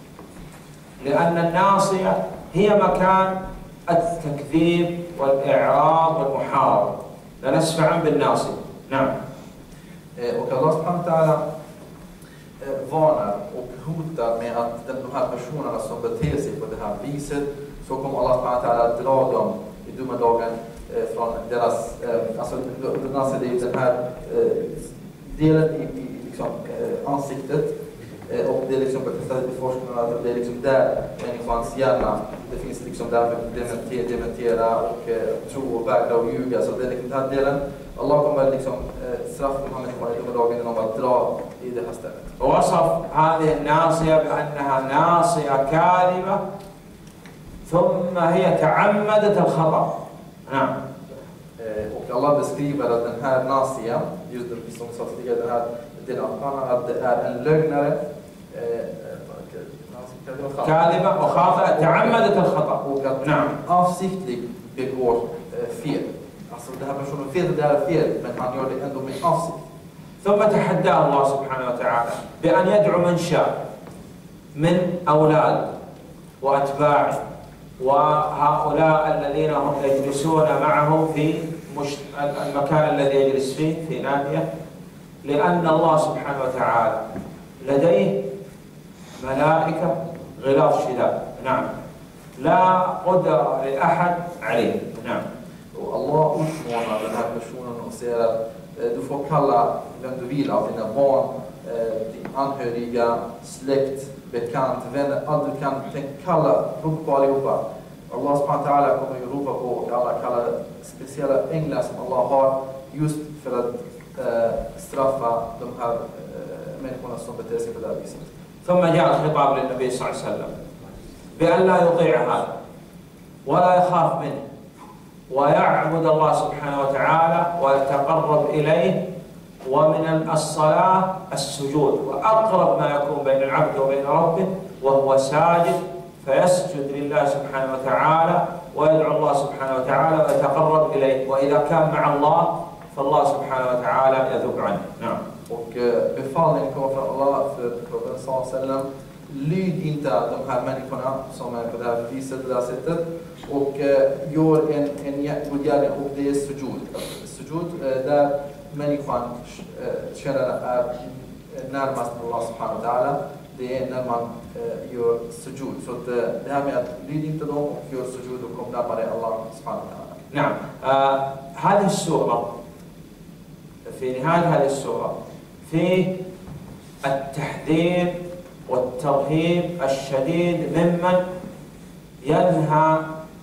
لأن الناصية هي مكان التكذيب والإعراض والمحاربة، لنسفعن بالناصية. نعم. Och Allah subhanahu wa ta'ala varnar och hotar med att de här personerna som beter sig på det här viset, så kommer Allah subhanahu wa ta'ala dra dem i domedagen från deras, alltså den här delen i, i liksom, ansiktet, och det är liksom bekräftat i forskningen att det är liksom där människans hjärna, det finns liksom där dementera, dementera och tro och vägra och ljuga, så det är liksom den här delen. Allah kommer liksom straffa de här människorna i domedagen genom att dra i det här stället. ووصف هذه الناصية بأنها ناصية كاذبة ثم هي تعمدت الخطأ. نعم. Och Allah beskriver att den här nasia, just som vi sa tidigare, den här delen av att det är en lögnare, كاذبة وخاطئة تعمدت الخطأ. Och att نعم. avsiktligt begår fel. Alltså den här personen vet det är fel, men han gör det ändå med avsikt. ثم تحداه الله سبحانه وتعالى بأن يدعو من شاء من أولاد وأتباعه وهؤلاء الذين هم يجلسون معه في مش... المكان الذي يجلس فيه في نادية، لأن الله سبحانه وتعالى لديه ملائكة غلاظ شداد. نعم. لا قدر لأحد عليه. نعم. Och Allah uppmanar den här personen och säger att du får kalla vem du vill av dina barn, din anhöriga, släkt, bekant, vänner, allt du kan tänka, kalla, ropa på allihopa. Allah subhanahu wa ta'ala kommer ju ropa på, och alla kallar speciella änglar som Allah har just för att äh, straffa de här äh, människorna som beter sig på det här viset. ثم جاء الخطاب للنبي صلى الله عليه وسلم بأن لا يطيع هذا ولا يخاف منه ويعبد الله سبحانه وتعالى ويتقرب إليه، ومن الصلاة السجود، وأقرب ما يكون بين العبد وبين ربه وهو ساجد، فيسجد لله سبحانه وتعالى ويدعو الله سبحانه وتعالى ويتقرب إليه، وإذا كان مع الله فالله سبحانه وتعالى يذب عنه. نعم. Och befallningen kommer från Allah för profeten sallallahu alaihi wasallam: lyd inte de här människorna som är på det här viset, det här sättet, och uh, gör en, en god gärning, och det är sujud. Sujud uh, där människan uh, känner är närmast Allah subhanahu wa ta'ala, det är när man uh, gör sujud. Så att, uh, det här med att lyd inte dem och gör sujud och kom närmare Allah subhanahu wa ta'ala. نعم. آه هذه السورة في نهاية هذه السورة فيه التحذير والترهيب الشديد ممن ينهى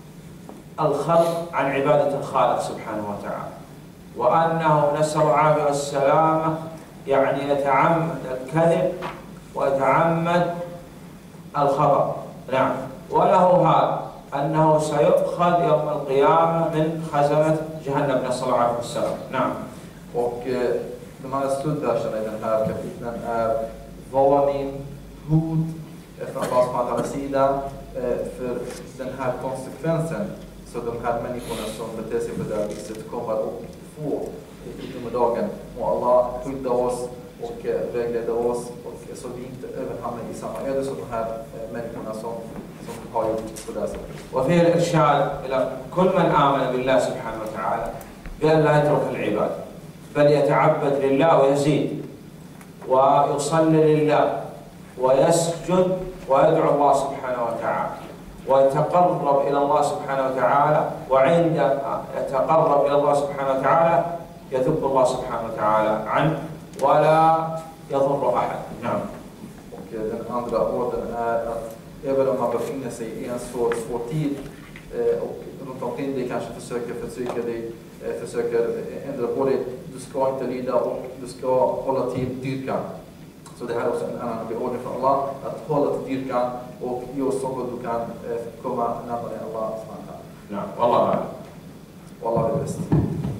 الخلق عن عبادة الخالق سبحانه وتعالى، وأنه نسأل العافية والسلامة يعني يتعمد الكذب ويتعمد الخطأ. نعم. وله هذا أنه سيؤخذ يوم القيامة من خزنة جهنم نسأل الله العافية والسلام. نعم. Och eh, de här slutverserna i den här kapitlen är varning, hot från Allah subhanahu wa ta'ala sida eh, för den här konsekvensen, så de här människorna som beter sig på det här viset kommer att få i domedagen. Och Allah skydda oss och eh, vägleda oss, och så vi inte överhamnar i samma öde som de här eh, människorna som som har gjort på det sättet. وفيه الإرشاد إلى كل من آمن بالله سبحانه وتعالى بأن لا يترك العباد بل يتعبد لله ويزيد ويصلي لله ويسجد ويدعو الله سبحانه وتعالى ويتقرب إلى الله سبحانه وتعالى، وعندما يتقرب إلى الله سبحانه وتعالى يذب الله سبحانه وتعالى عنه ولا يضر أحد. نعم. Och den andra orden är att även om man befinner sig i en så svår tid och runt omkring dig kanske försöker förtrycka dig, försöker ändra på dig, du ska inte lyda och du ska hålla till dyrkan. Så det här är också en annan beordring från Allah, att hålla till dyrkan och göra så att du kan komma närmare Allah. Ja, Allah. Allah är bäst.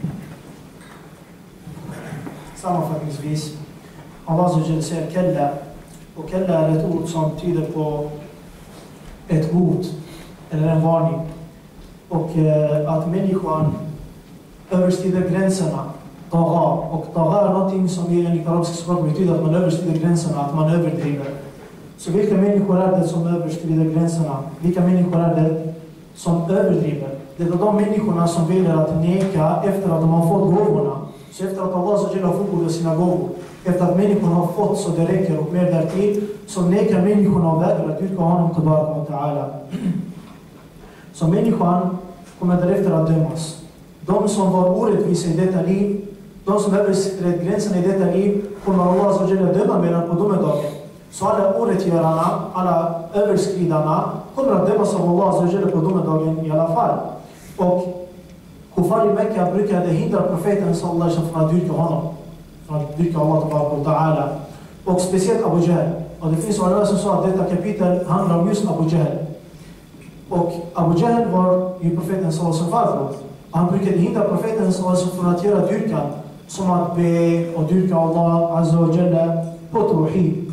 Sammanfattningsvis, Allah säger kalla, och kalla är ett ord som tyder på ett hot eller en varning. Och eh, att människan överskrider gränserna, taga. Och taga är någonting som i enligt arabiska språk betyder att man överskrider gränserna, att man överdriver. Så vilka människor är det som överskrider gränserna? Vilka människor är det som överdriver? Det är de människorna som väljer att neka efter att de har fått gåvorna. Så efter att Allah så har fullbordat sina gåvor, efter att människorna har fått så det räcker och mer därtill, så nekar människorna och vägrar att yrka honom tillbaka och ta'ala. Så människan kommer därefter att dömas. De som var orättvisa i detta liv, de som överskred gränserna i detta liv, kommer Allah så att döma medan på domedagen. Så alla orättgörarna, alla överskridarna kommer att dömas av Allah så att på domedagen i alla fall. Och kuffar i Mekka brukade hindra profeten sallallahu alaihi wasallam från att dyrka honom, från att dyrka Allah och ta'ala. Och speciellt Abu Jahl. Och det finns några som sa att detta kapitel handlar om just Abu Jahl. Och Abu Jahl var ju profeten sallallahu alaihi wasallam. Han brukade hindra profeten sallallahu alaihi wasallam från att göra dyrkan, som att be och dyrka Allah azza wa jalla på tawhid.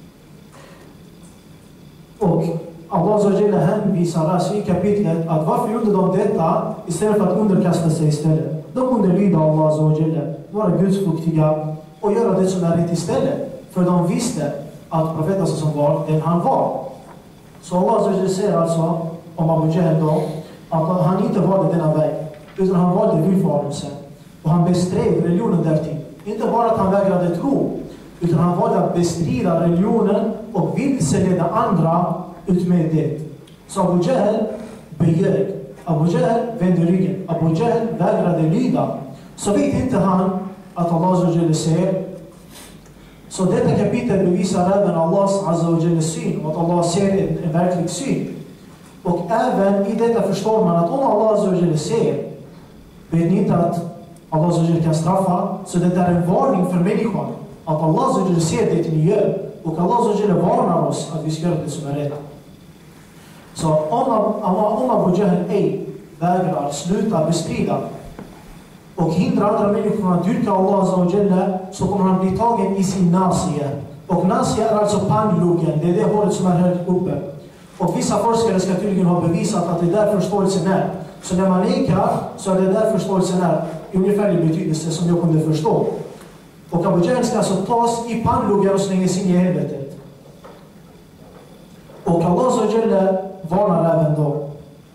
Och Allah azza wa jalla hänvisar alltså i kapitlet att varför gjorde de detta istället för att underkasta sig istället. De kunde lyda Allah azza wa jalla, vara gudsfruktiga och göra det som är rätt istället. För de visste att profeten som var den han var. Så Allah azza wa jalla säger alltså om Abu Jahl då, att han inte valde denna väg, utan han valde villfarelsen. Och han bestred religionen därtill. Inte bara att han vägrade tro, utan han valde att bestrida religionen och vilseleda andra ut med det. Så Abu Jahl begärde. Abu Jahl vände ryggen. Abu Jahl vägrade lyda. Så vet inte han att Allah azza wa jalla säger. Så detta kapitel bevisar även Allahs azza wa jalla syn, och att Allah ser en, en verklig syn. Och även i detta förstår man att om Allah azza wa jalla säger, vet ni inte att Allah azza wa jalla kan straffa, så det är en varning för människan. Att Allah azza wa jalla ser det ni gör. Och Allah azza wa jalla varnar oss att vi ska göra det som är rätt. Så om, om Abu Jahl ej vägrar sluta bestrida och hindra andra människor från att dyrka Allah azza wa jalla, så kommer han bli tagen i sin nasia. Och nasia är alltså pannloken, det är det hålet som är högt uppe. Och vissa forskare ska tydligen ha bevisat att det är där förståelsen är. Så när man nekar, så är det där förståelsen är i ungefärlig betydelse som jag kunde förstå. Och Abu Jahl ska alltså tas i pannloken och slängas in i helvetet. Och Allah azza wa jalla varnar även då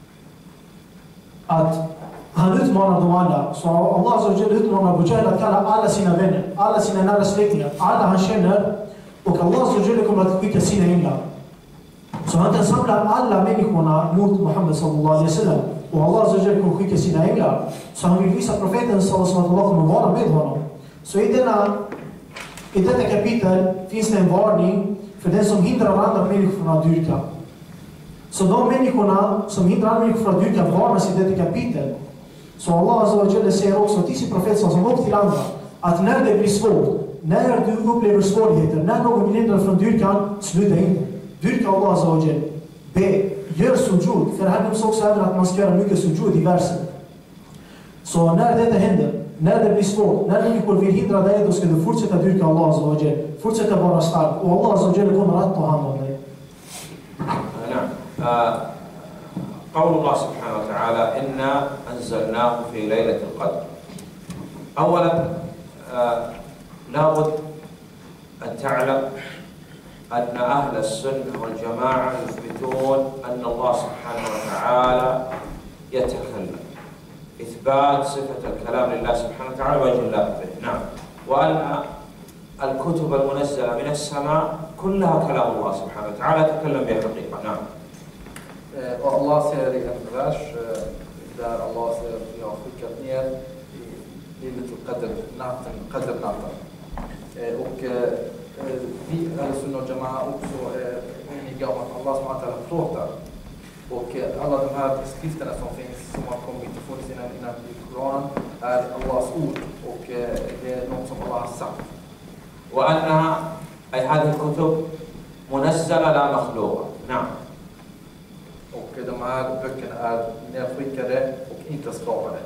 att han utmanar dem alla. Så Allah azza wa jalla utmanar Abu Jahl att kalla alla sina vänner, alla sina nära släktingar, alla han känner. Och Allah azza wa jalla kommer att skicka sina änglar. Så han kan samla alla människorna mot Muhammed sallallahu alaihi wasallam. Och Allah azza wa jalla kommer skicka sina änglar. Så han vill visa profeten sallallahu alaihi wasallam att Allah kommer vara med honom. Så i, denna, i detta kapitel finns det en varning för den som hindrar andra människor från att dyrka. Så de människorna som hindrar andra människor från att dyrka varnas i detta kapitel. Så Allah azza wa jalla säger också till sin profet som upp till andra, att när det blir svårt, när du upplever svårigheter, när någon vill hindra från dyrkan, sluta inte. Dyrka Allah azza wa jalla. Be, gör sujud. För här nämns också även att man ska göra mycket sujud i versen. Så när detta händer, när det blir svårt, när människor vill hindra dig, då ska du fortsätta dyrka Allah azza wa jalla. Fortsätta vara stark. Och Allah azza wa jalla kommer att ta hand om dig. قول الله سبحانه وتعالى إنا أنزلناه في ليلة القدر. أولا لابد أن تعلم أن أهل السنة والجماعة يثبتون أن الله سبحانه وتعالى يتكلم، إثبات صفة الكلام لله سبحانه وتعالى وجه الله به. نعم. وأن الكتب المنزلة من السماء كلها كلام الله سبحانه وتعالى تكلم بها الحقيقة. نعم. Och Allah säger i en vers där Allah säger att vi har skickat ner i Lailatul Qadr, natten, Qadr-natten. Och vi, Al-Sunnah och Jama'a, också är eniga om att Allah subhanahu wa ta'ala pratar. Och alla de här skrifterna som finns, som har kommit och funnits innan, innan i Koran, är Allahs ord. Och det är något som Allah har sagt. وأنها أي هذه الكتب منزلة لا مخلوقة. نعم. Och de här böckerna är nedskickade och inte skapade.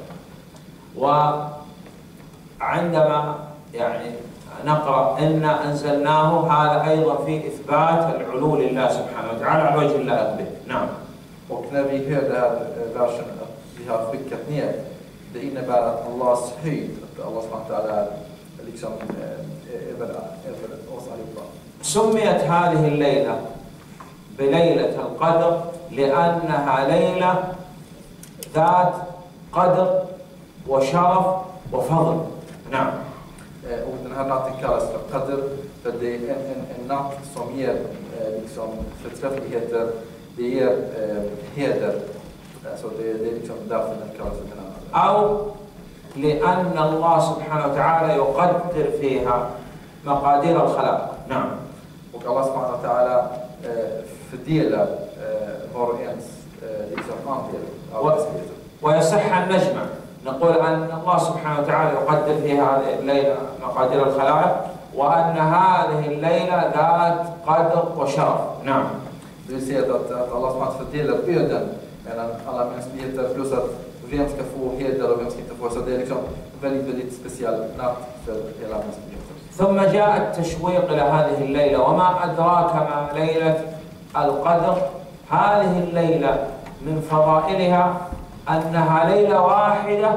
وعندما يعني نقرأ إن أنزلناه هذا أيضا في إثبات العلو لله سبحانه وتعالى على وجه الله به. نعم. Och när vi hör den här versen att vi har skickat ner, det innebär att Allahs höjd, att Allah subhanahu wa ta'ala är liksom över, över oss allihopa. سميت هذه الليلة بليلة القدر لأنها ليلة ذات قدر وشرف وفضل. نعم. Och den här natten kallas för Qadr, för det är en, en, en natt som ger liksom förträffligheter, det ger eh, heder. Så det, det är liksom därför den kallas för den här. أو لأن الله سبحانه وتعالى يقدر فيها مقادير الخلائق. نعم. Och Allah subhanahu wa ta'ala eh, fördelar eh, var och ens eh, liksom andel av mänskligheten. ويصح أن نجمع نقول أن الله سبحانه وتعالى يقدر في هذه الليلة مقادير الخلائق وأن هذه الليلة ذات قدر وشرف. نعم. Det vill säga att, att Allah subhanahu fördelar öden mellan alla mänskligheter, plus att vem ska få heder och vem ska inte få. Så det är liksom väldigt, väldigt speciell natt för hela mänskligheten. ثم جاء التشويق إلى هذه الليلة. وما أدراك ما ليلة القدر. هذه الليلة من فضائلها أنها ليلة واحدة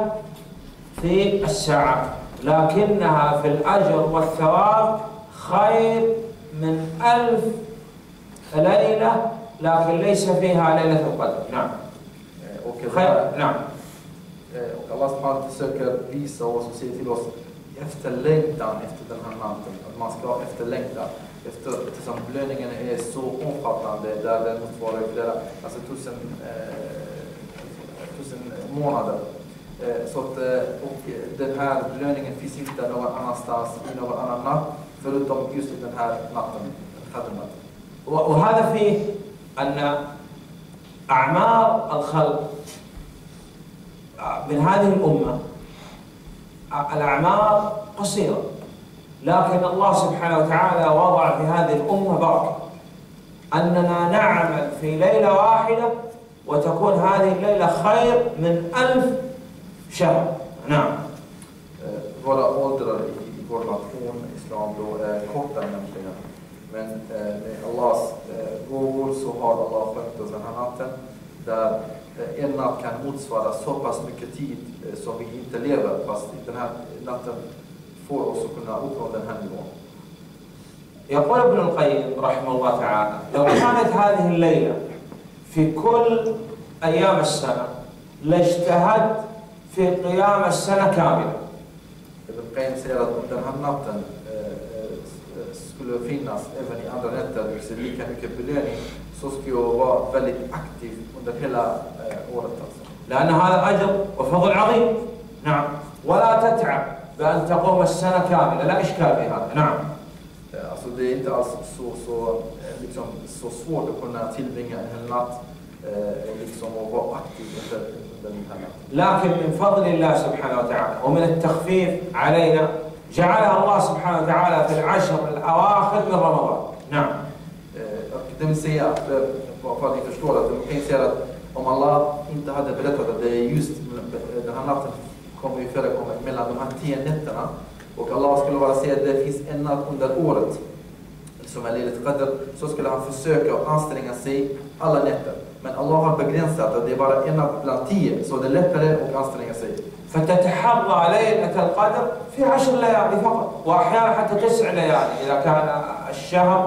في الساعة، لكنها في الأجر والثواب خير من ألف ليلة، لكن ليس فيها ليلة القدر. نعم. خير. نعم. Och Allah subhanahu försöker visa oss och säga till oss efter längtan efter den här natten, att man ska efterlängta efter, eftersom belöningen är så omfattande där den motsvarar flera, alltså tusen, eh, tusen månader. Eh, så att, och den här belöningen finns inte någon annanstans i någon annan natt förutom just i den här natten, Qadr-natten. وهذا فيه أن أعمار الخلق من هذه الأمة الأعمار قصيرة، لكن الله سبحانه وتعالى وضع في هذه الأمة بركة أننا نعمل في ليلة واحدة وتكون هذه الليلة خير من ألف شهر. نعم. Våra åldrar i vår nation, islam, då är kortare nämligen. Men eh, med Allahs eh, gåvor så har Allah skänkt oss den här natten där eh, en natt kan motsvara så pass mycket tid eh, som vi inte lever, fast den här natten får oss att kunna uppnå den här nivån. يقول ابن القيم رحمه الله تعالى: لو كانت هذه الليلة في كل أيام السنة لاجتهدت في قيام السنة كاملة. Ibn Qayyim säger att om den här natten skulle finnas även i andra nätter, det vill säga lika mycket belöning, så skulle jag vara väldigt aktiv under hela eh, året. Alltså. لأن هذا أجر وفضل عظيم. نعم. ولا تتعب بأن تقوم السنة كاملة، لا إشكال في هذا. نعم. Alltså det är inte alls så, så, liksom, så svårt att kunna tillbringa en hel natt eh, liksom, och vara aktiv under, under den här natten. لكن من فضل الله سبحانه وتعالى ومن التخفيف علينا جعلها الله سبحانه وتعالى في العشر الأواخر من رمضان. نعم. Det vill säga, för att ni förstår att man kan säga att om Allah inte hade berättat att det är just den här natten kommer ju förekomma mellan de här tio nätterna, och Allah skulle bara säga att det finns en natt under året som är Lailatul Qadr, så skulle han försöka anstränga sig alla nätter. Men Allah har begränsat att det är bara en natt bland tio, så det är lättare att anstränga sig. فتتحرى ليلة القدر في عشر ليالي فقط، وأحيانا حتى تسع ليالي إذا كان الشهر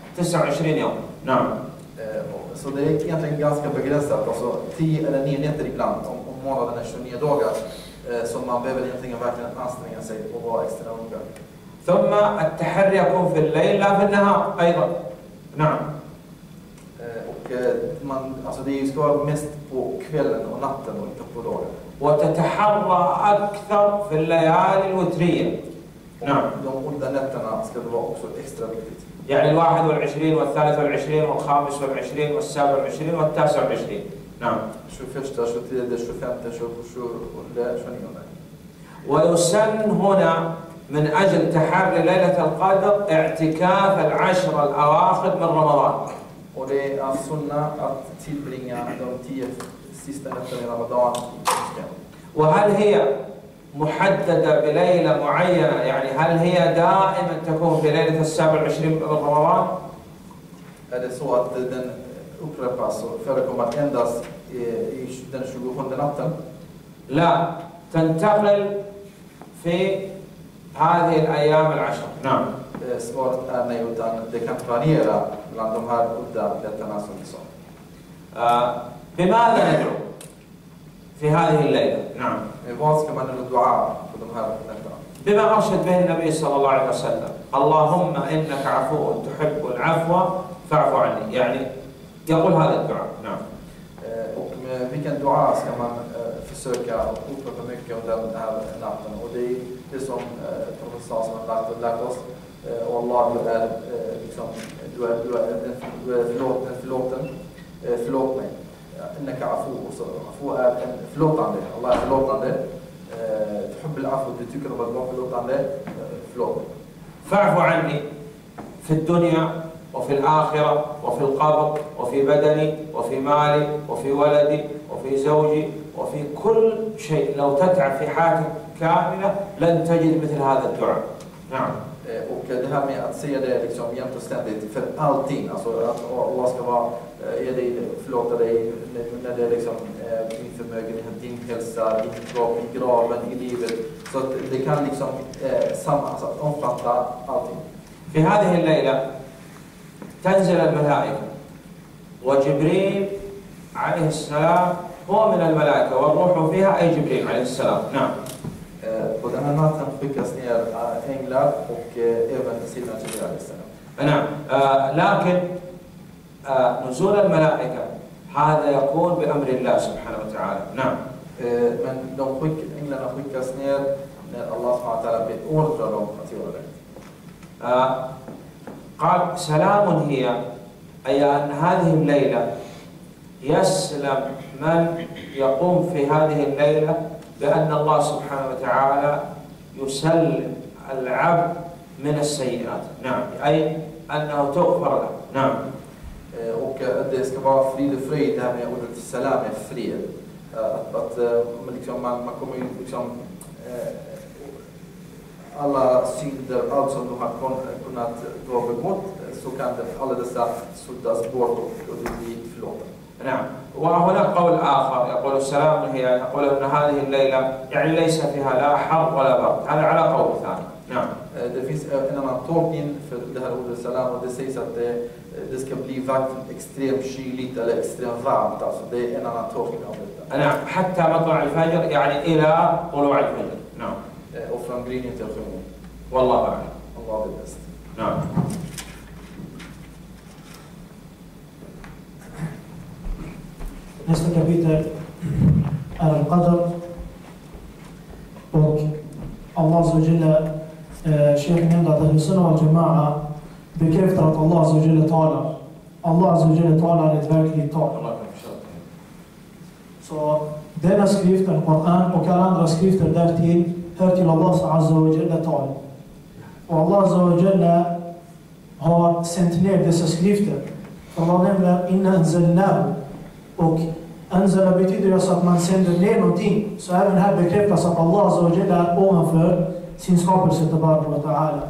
تسعة وعشرين يوم. نعم. Så det är egentligen ganska begränsat, alltså tio eller nio nätter ibland om, om månaden är tjugonio dagar. Så man behöver egentligen verkligen anstränga sig och vara extra noga. ثم التحري يكون في الليل لا في النهار أيضا. نعم. Och man, alltså det ska vara mest på kvällen och natten och inte på dagen. وتتحرى أكثر في الليالي الوترية. نعم. De udda nätterna ska det vara också extra viktigt. يعني الواحد والعشرين والثالث والعشرين والخامس والعشرين والسابع والعشرين والتاسع والعشرين. نعم. tjugoförsta, tjugotredje, tjugofemte, tjugonionde. ويسن هنا من أجل تحري ليلة القدر اعتكاف العشر الأواخر من رمضان. Och det är sunna att tillbringa de tio sista nätterna i Ramadan. وهل هي محددة بليلة معينة؟ يعني هل هي دائما تكون في ليلة السابع والعشرين من رمضان؟ Är det så att den upprepas och förekommer endast i den tjugosjunde natten? لا، تنتقل في هذه الأيام العشر. نعم. Svaret är nej, utan det kan variera bland de här udda nätterna som vi sa. بماذا ندعو في هذه الليلة؟ نعم. Vad ska man nu dua på de här nätterna? بما أرشد به النبي صلى الله عليه وسلم: اللهم إنك عفو تحب العفو فاعف عني. يعني يقول هذا الدعاء. نعم. Och med vilken dua ska man försöka upprepa mycket under den här natten? Och det är det som professorn har lärt oss. Och Allah, du är liksom, du är, du är, du är förlåten, förlåten, förlåt mig. Innaka afu, så afu är en förlåtande. Allah är förlåtande. Tuhibbul afu, du tycker om att vara förlåtande. Förlåt. فاعف عني في الدنيا وفي الآخرة وفي القبر وفي بدني وفي مالي وفي ولدي وفي زوجي وفي كل شيء. لو تتعب في حياتك كاملة لن تجد مثل هذا الدعاء. نعم. Och det här med att säga det liksom jämt och ständigt för allting, alltså att Allah ska vara, ge dig, förlåta dig när det är liksom din förmögenhet, din hälsa, din kropp, i graven, i livet. Så att det kan liksom eh, samma, alltså att omfatta allting. في هذه الليلة تنزل الملائكة وجبريل عليه السلام هو من الملائكة والروح فيها أي جبريل عليه السلام. نعم. På den här natten skickas ner änglar och även Sidna Jibril alayhi salam. نعم. لكن نزول الملائكة هذا يكون بأمر الله سبحانه وتعالى. نعم. Men de skick, änglarna skickas ner när Allah subhanahu wa ta'ala beordrar dem att göra det. قال سلام هي، أي أن هذه الليلة يسلم من يقوم في هذه الليلة بأن الله سبحانه وتعالى يسلم العبد من السيئات. نعم. أي أنه تغفر له. نعم. Och det ska vara frid och fröjd, det här med ordet salam är fred. Att, att liksom man, man kommer ju liksom alla synder, allt som du har kunnat vara begått, så kan det, alla dessa suddas bort och du blir förlåten. نعم. وهناك قول آخر يقول السلام هي، يقول أن هذه الليلة يعني ليس فيها لا حر ولا برد. هذا على قول ثاني. نعم. Det finns en annan tolkning för det här ordet salam, och det sägs att det, det ska bli varken extremt kyligt eller extremt varmt. Alltså det är en annan tolkning av detta. نعم. حتى مطلع الفجر يعني إلى طلوع الفجر. نعم. Och från gryningen till skymning. والله أعلم. Allah vet bäst. نعم. Nästa kapitel är Al-Qadr. Och Allah Azza wa Jalla, Sheikh nämnde att Ahl-Sunnah wal Jama'a bekräftar att Allah Azza wa Jalla talar. Allah Azza wa Jalla talar ett verkligt tal. Så denna skriften, Koran och alla andra skrifter därtill, hör till Allah Azza wa Jalla tal. Och Allah Azza wa Jalla har sänt ner dessa skrifter. Allah nämner inna anzalnahu. Och anzala betyder alltså att man sänder ner någonting. Så även här bekräftas att Allah Azza wa Jalla är ovanför sin skapelse Tabarak wa Ta'ala.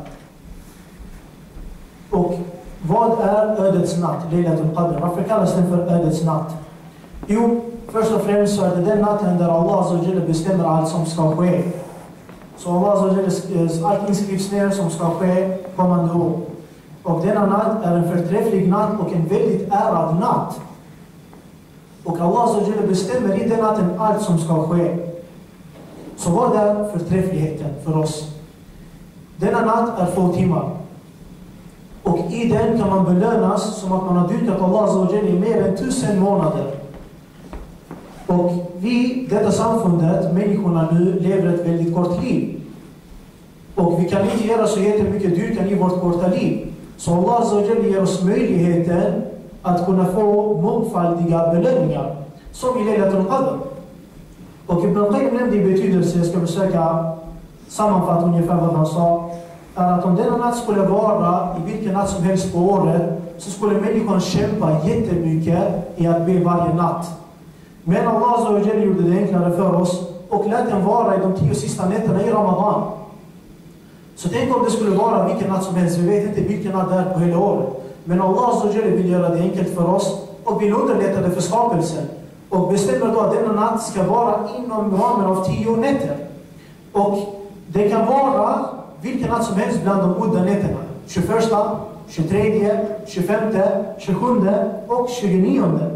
Och vad är ödets natt, Laylatul Qadr? Varför kallas den för ödets natt? Jo, först och främst så är det den natten där Allah Azza wa Jalla bestämmer allt som ska ske. Så Allah Azza wa Jalla, allting skrivs ner som ska ske kommande år. Och denna natt är en förträfflig natt och en väldigt ärad natt. Och Allah Azza bestämmer i den natten allt som ska ske. Så vad är förträffligheten för oss? Denna natt är få timmar. Och i den kan man belönas som att man har dyrkat Allah Azza i mer än tusen månader. Och vi, detta samfundet, människorna nu, lever ett väldigt kort liv. Och vi kan inte göra så jättemycket dyrkan i vårt korta liv. Så Allah Azza ger oss möjligheten att kunna få mångfaldiga belöningar. Som i Laylatul Qadr. Och Ibn Qayyim nämnde i betydelse, jag ska försöka sammanfatta ungefär vad han sa, är att om denna natt skulle vara i vilken natt som helst på året, så skulle människan kämpa jättemycket i att be varje natt. Men Allah Azza gjorde det enklare för oss och lät den vara i de tio sista nätterna i Ramadan. Så tänk om det skulle vara vilken natt som helst, vi vet inte vilken natt det är på hela året. Men Allah Azza vill göra det enkelt för oss och vill underlätta det för skapelsen. Och bestämmer då att denna natt ska vara inom ramen av tio nätter. Och det kan vara vilken natt som helst bland de udda nätterna. tjugoförsta, tjugotredje, tjugofemte, tjugosjunde och tjugonionde.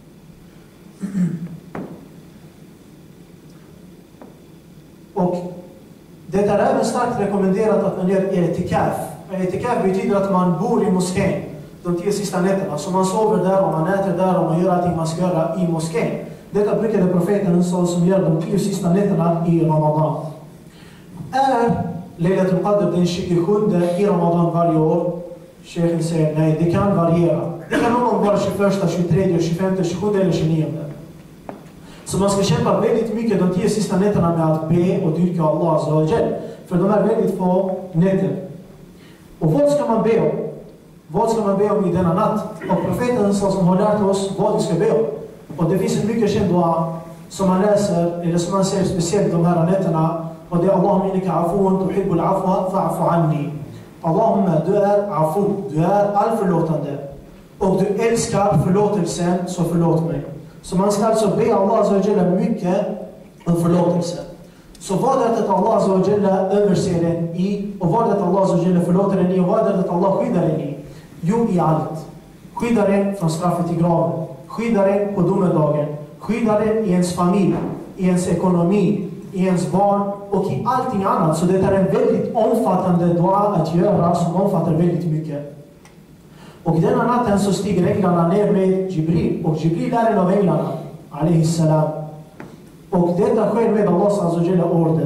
Och det är även starkt rekommenderat att man gör etikaf. Etikaf betyder att man bor i moskén de tio sista nätterna. Så man sover där och man äter där och man gör allting man ska göra i moskén. Detta brukade profeten så som gör de tio sista nätterna i Ramadan. Är Laylatul Qadr den tjugosjunde i Ramadan varje år? Sheikhen säger nej, det kan variera. Det kan någon gång vara tjugoförsta, tjugotredje, tjugofemte, tjugosjunde eller tjugonionde. Så man ska kämpa väldigt mycket de tio sista nätterna med att be och dyrka Allah Azza wa Jal. För de är väldigt få nätter. Och vad ska man be om? Vad ska man be om i denna natt? Och profeten som har lärt oss vad vi ska be om. Och det finns en mycket känd dua som man läser, eller som man säger speciellt de här nätterna. Och det är Allahumma innaka afuun tuhibbul afwa fa'fu anni. Allahumma, du är afu, du är allförlåtande. Och du älskar förlåtelsen, så förlåt mig. Så man ska alltså be Allah Azza wa Jalla mycket om förlåtelse. Så vad är det att Allah Azza wa Jalla överser en i? Och vad är det att Allah Azza wa Jalla förlåter en i? Och vad är det att Allah skyddar en i? Jo, i allt. Skyddar en från straffet i graven. Skyddar en på domedagen. Skyddar en i ens familj, i ens ekonomi, i ens barn och i allting annat. Så det är en väldigt omfattande dua att göra som omfattar väldigt mycket. Och denna natten så stiger änglarna ner med Jibril. Och Jibril är en av änglarna, alaihi salam. Och detta sker med Allahs Azza wa Jalla order.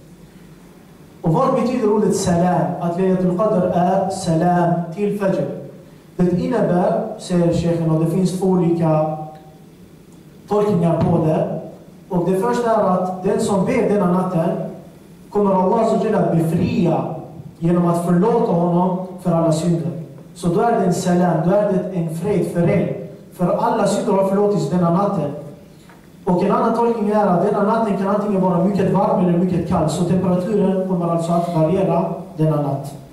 Och vad betyder ordet salam? Att Laylatul Qadr är salam till Fajr. Det innebär, säger Sheikhen, och det finns två olika tolkningar på det. Och det första är att den som ber denna natten kommer Allah Azza wa Jalla befria genom att förlåta honom för alla synder. Så då är det en salam, då är det en fred för en. För alla synder har förlåtits denna natten. Och en annan tolkning är att denna natten kan antingen vara mycket varm eller mycket kall. Så temperaturen kommer alltså att variera denna natt.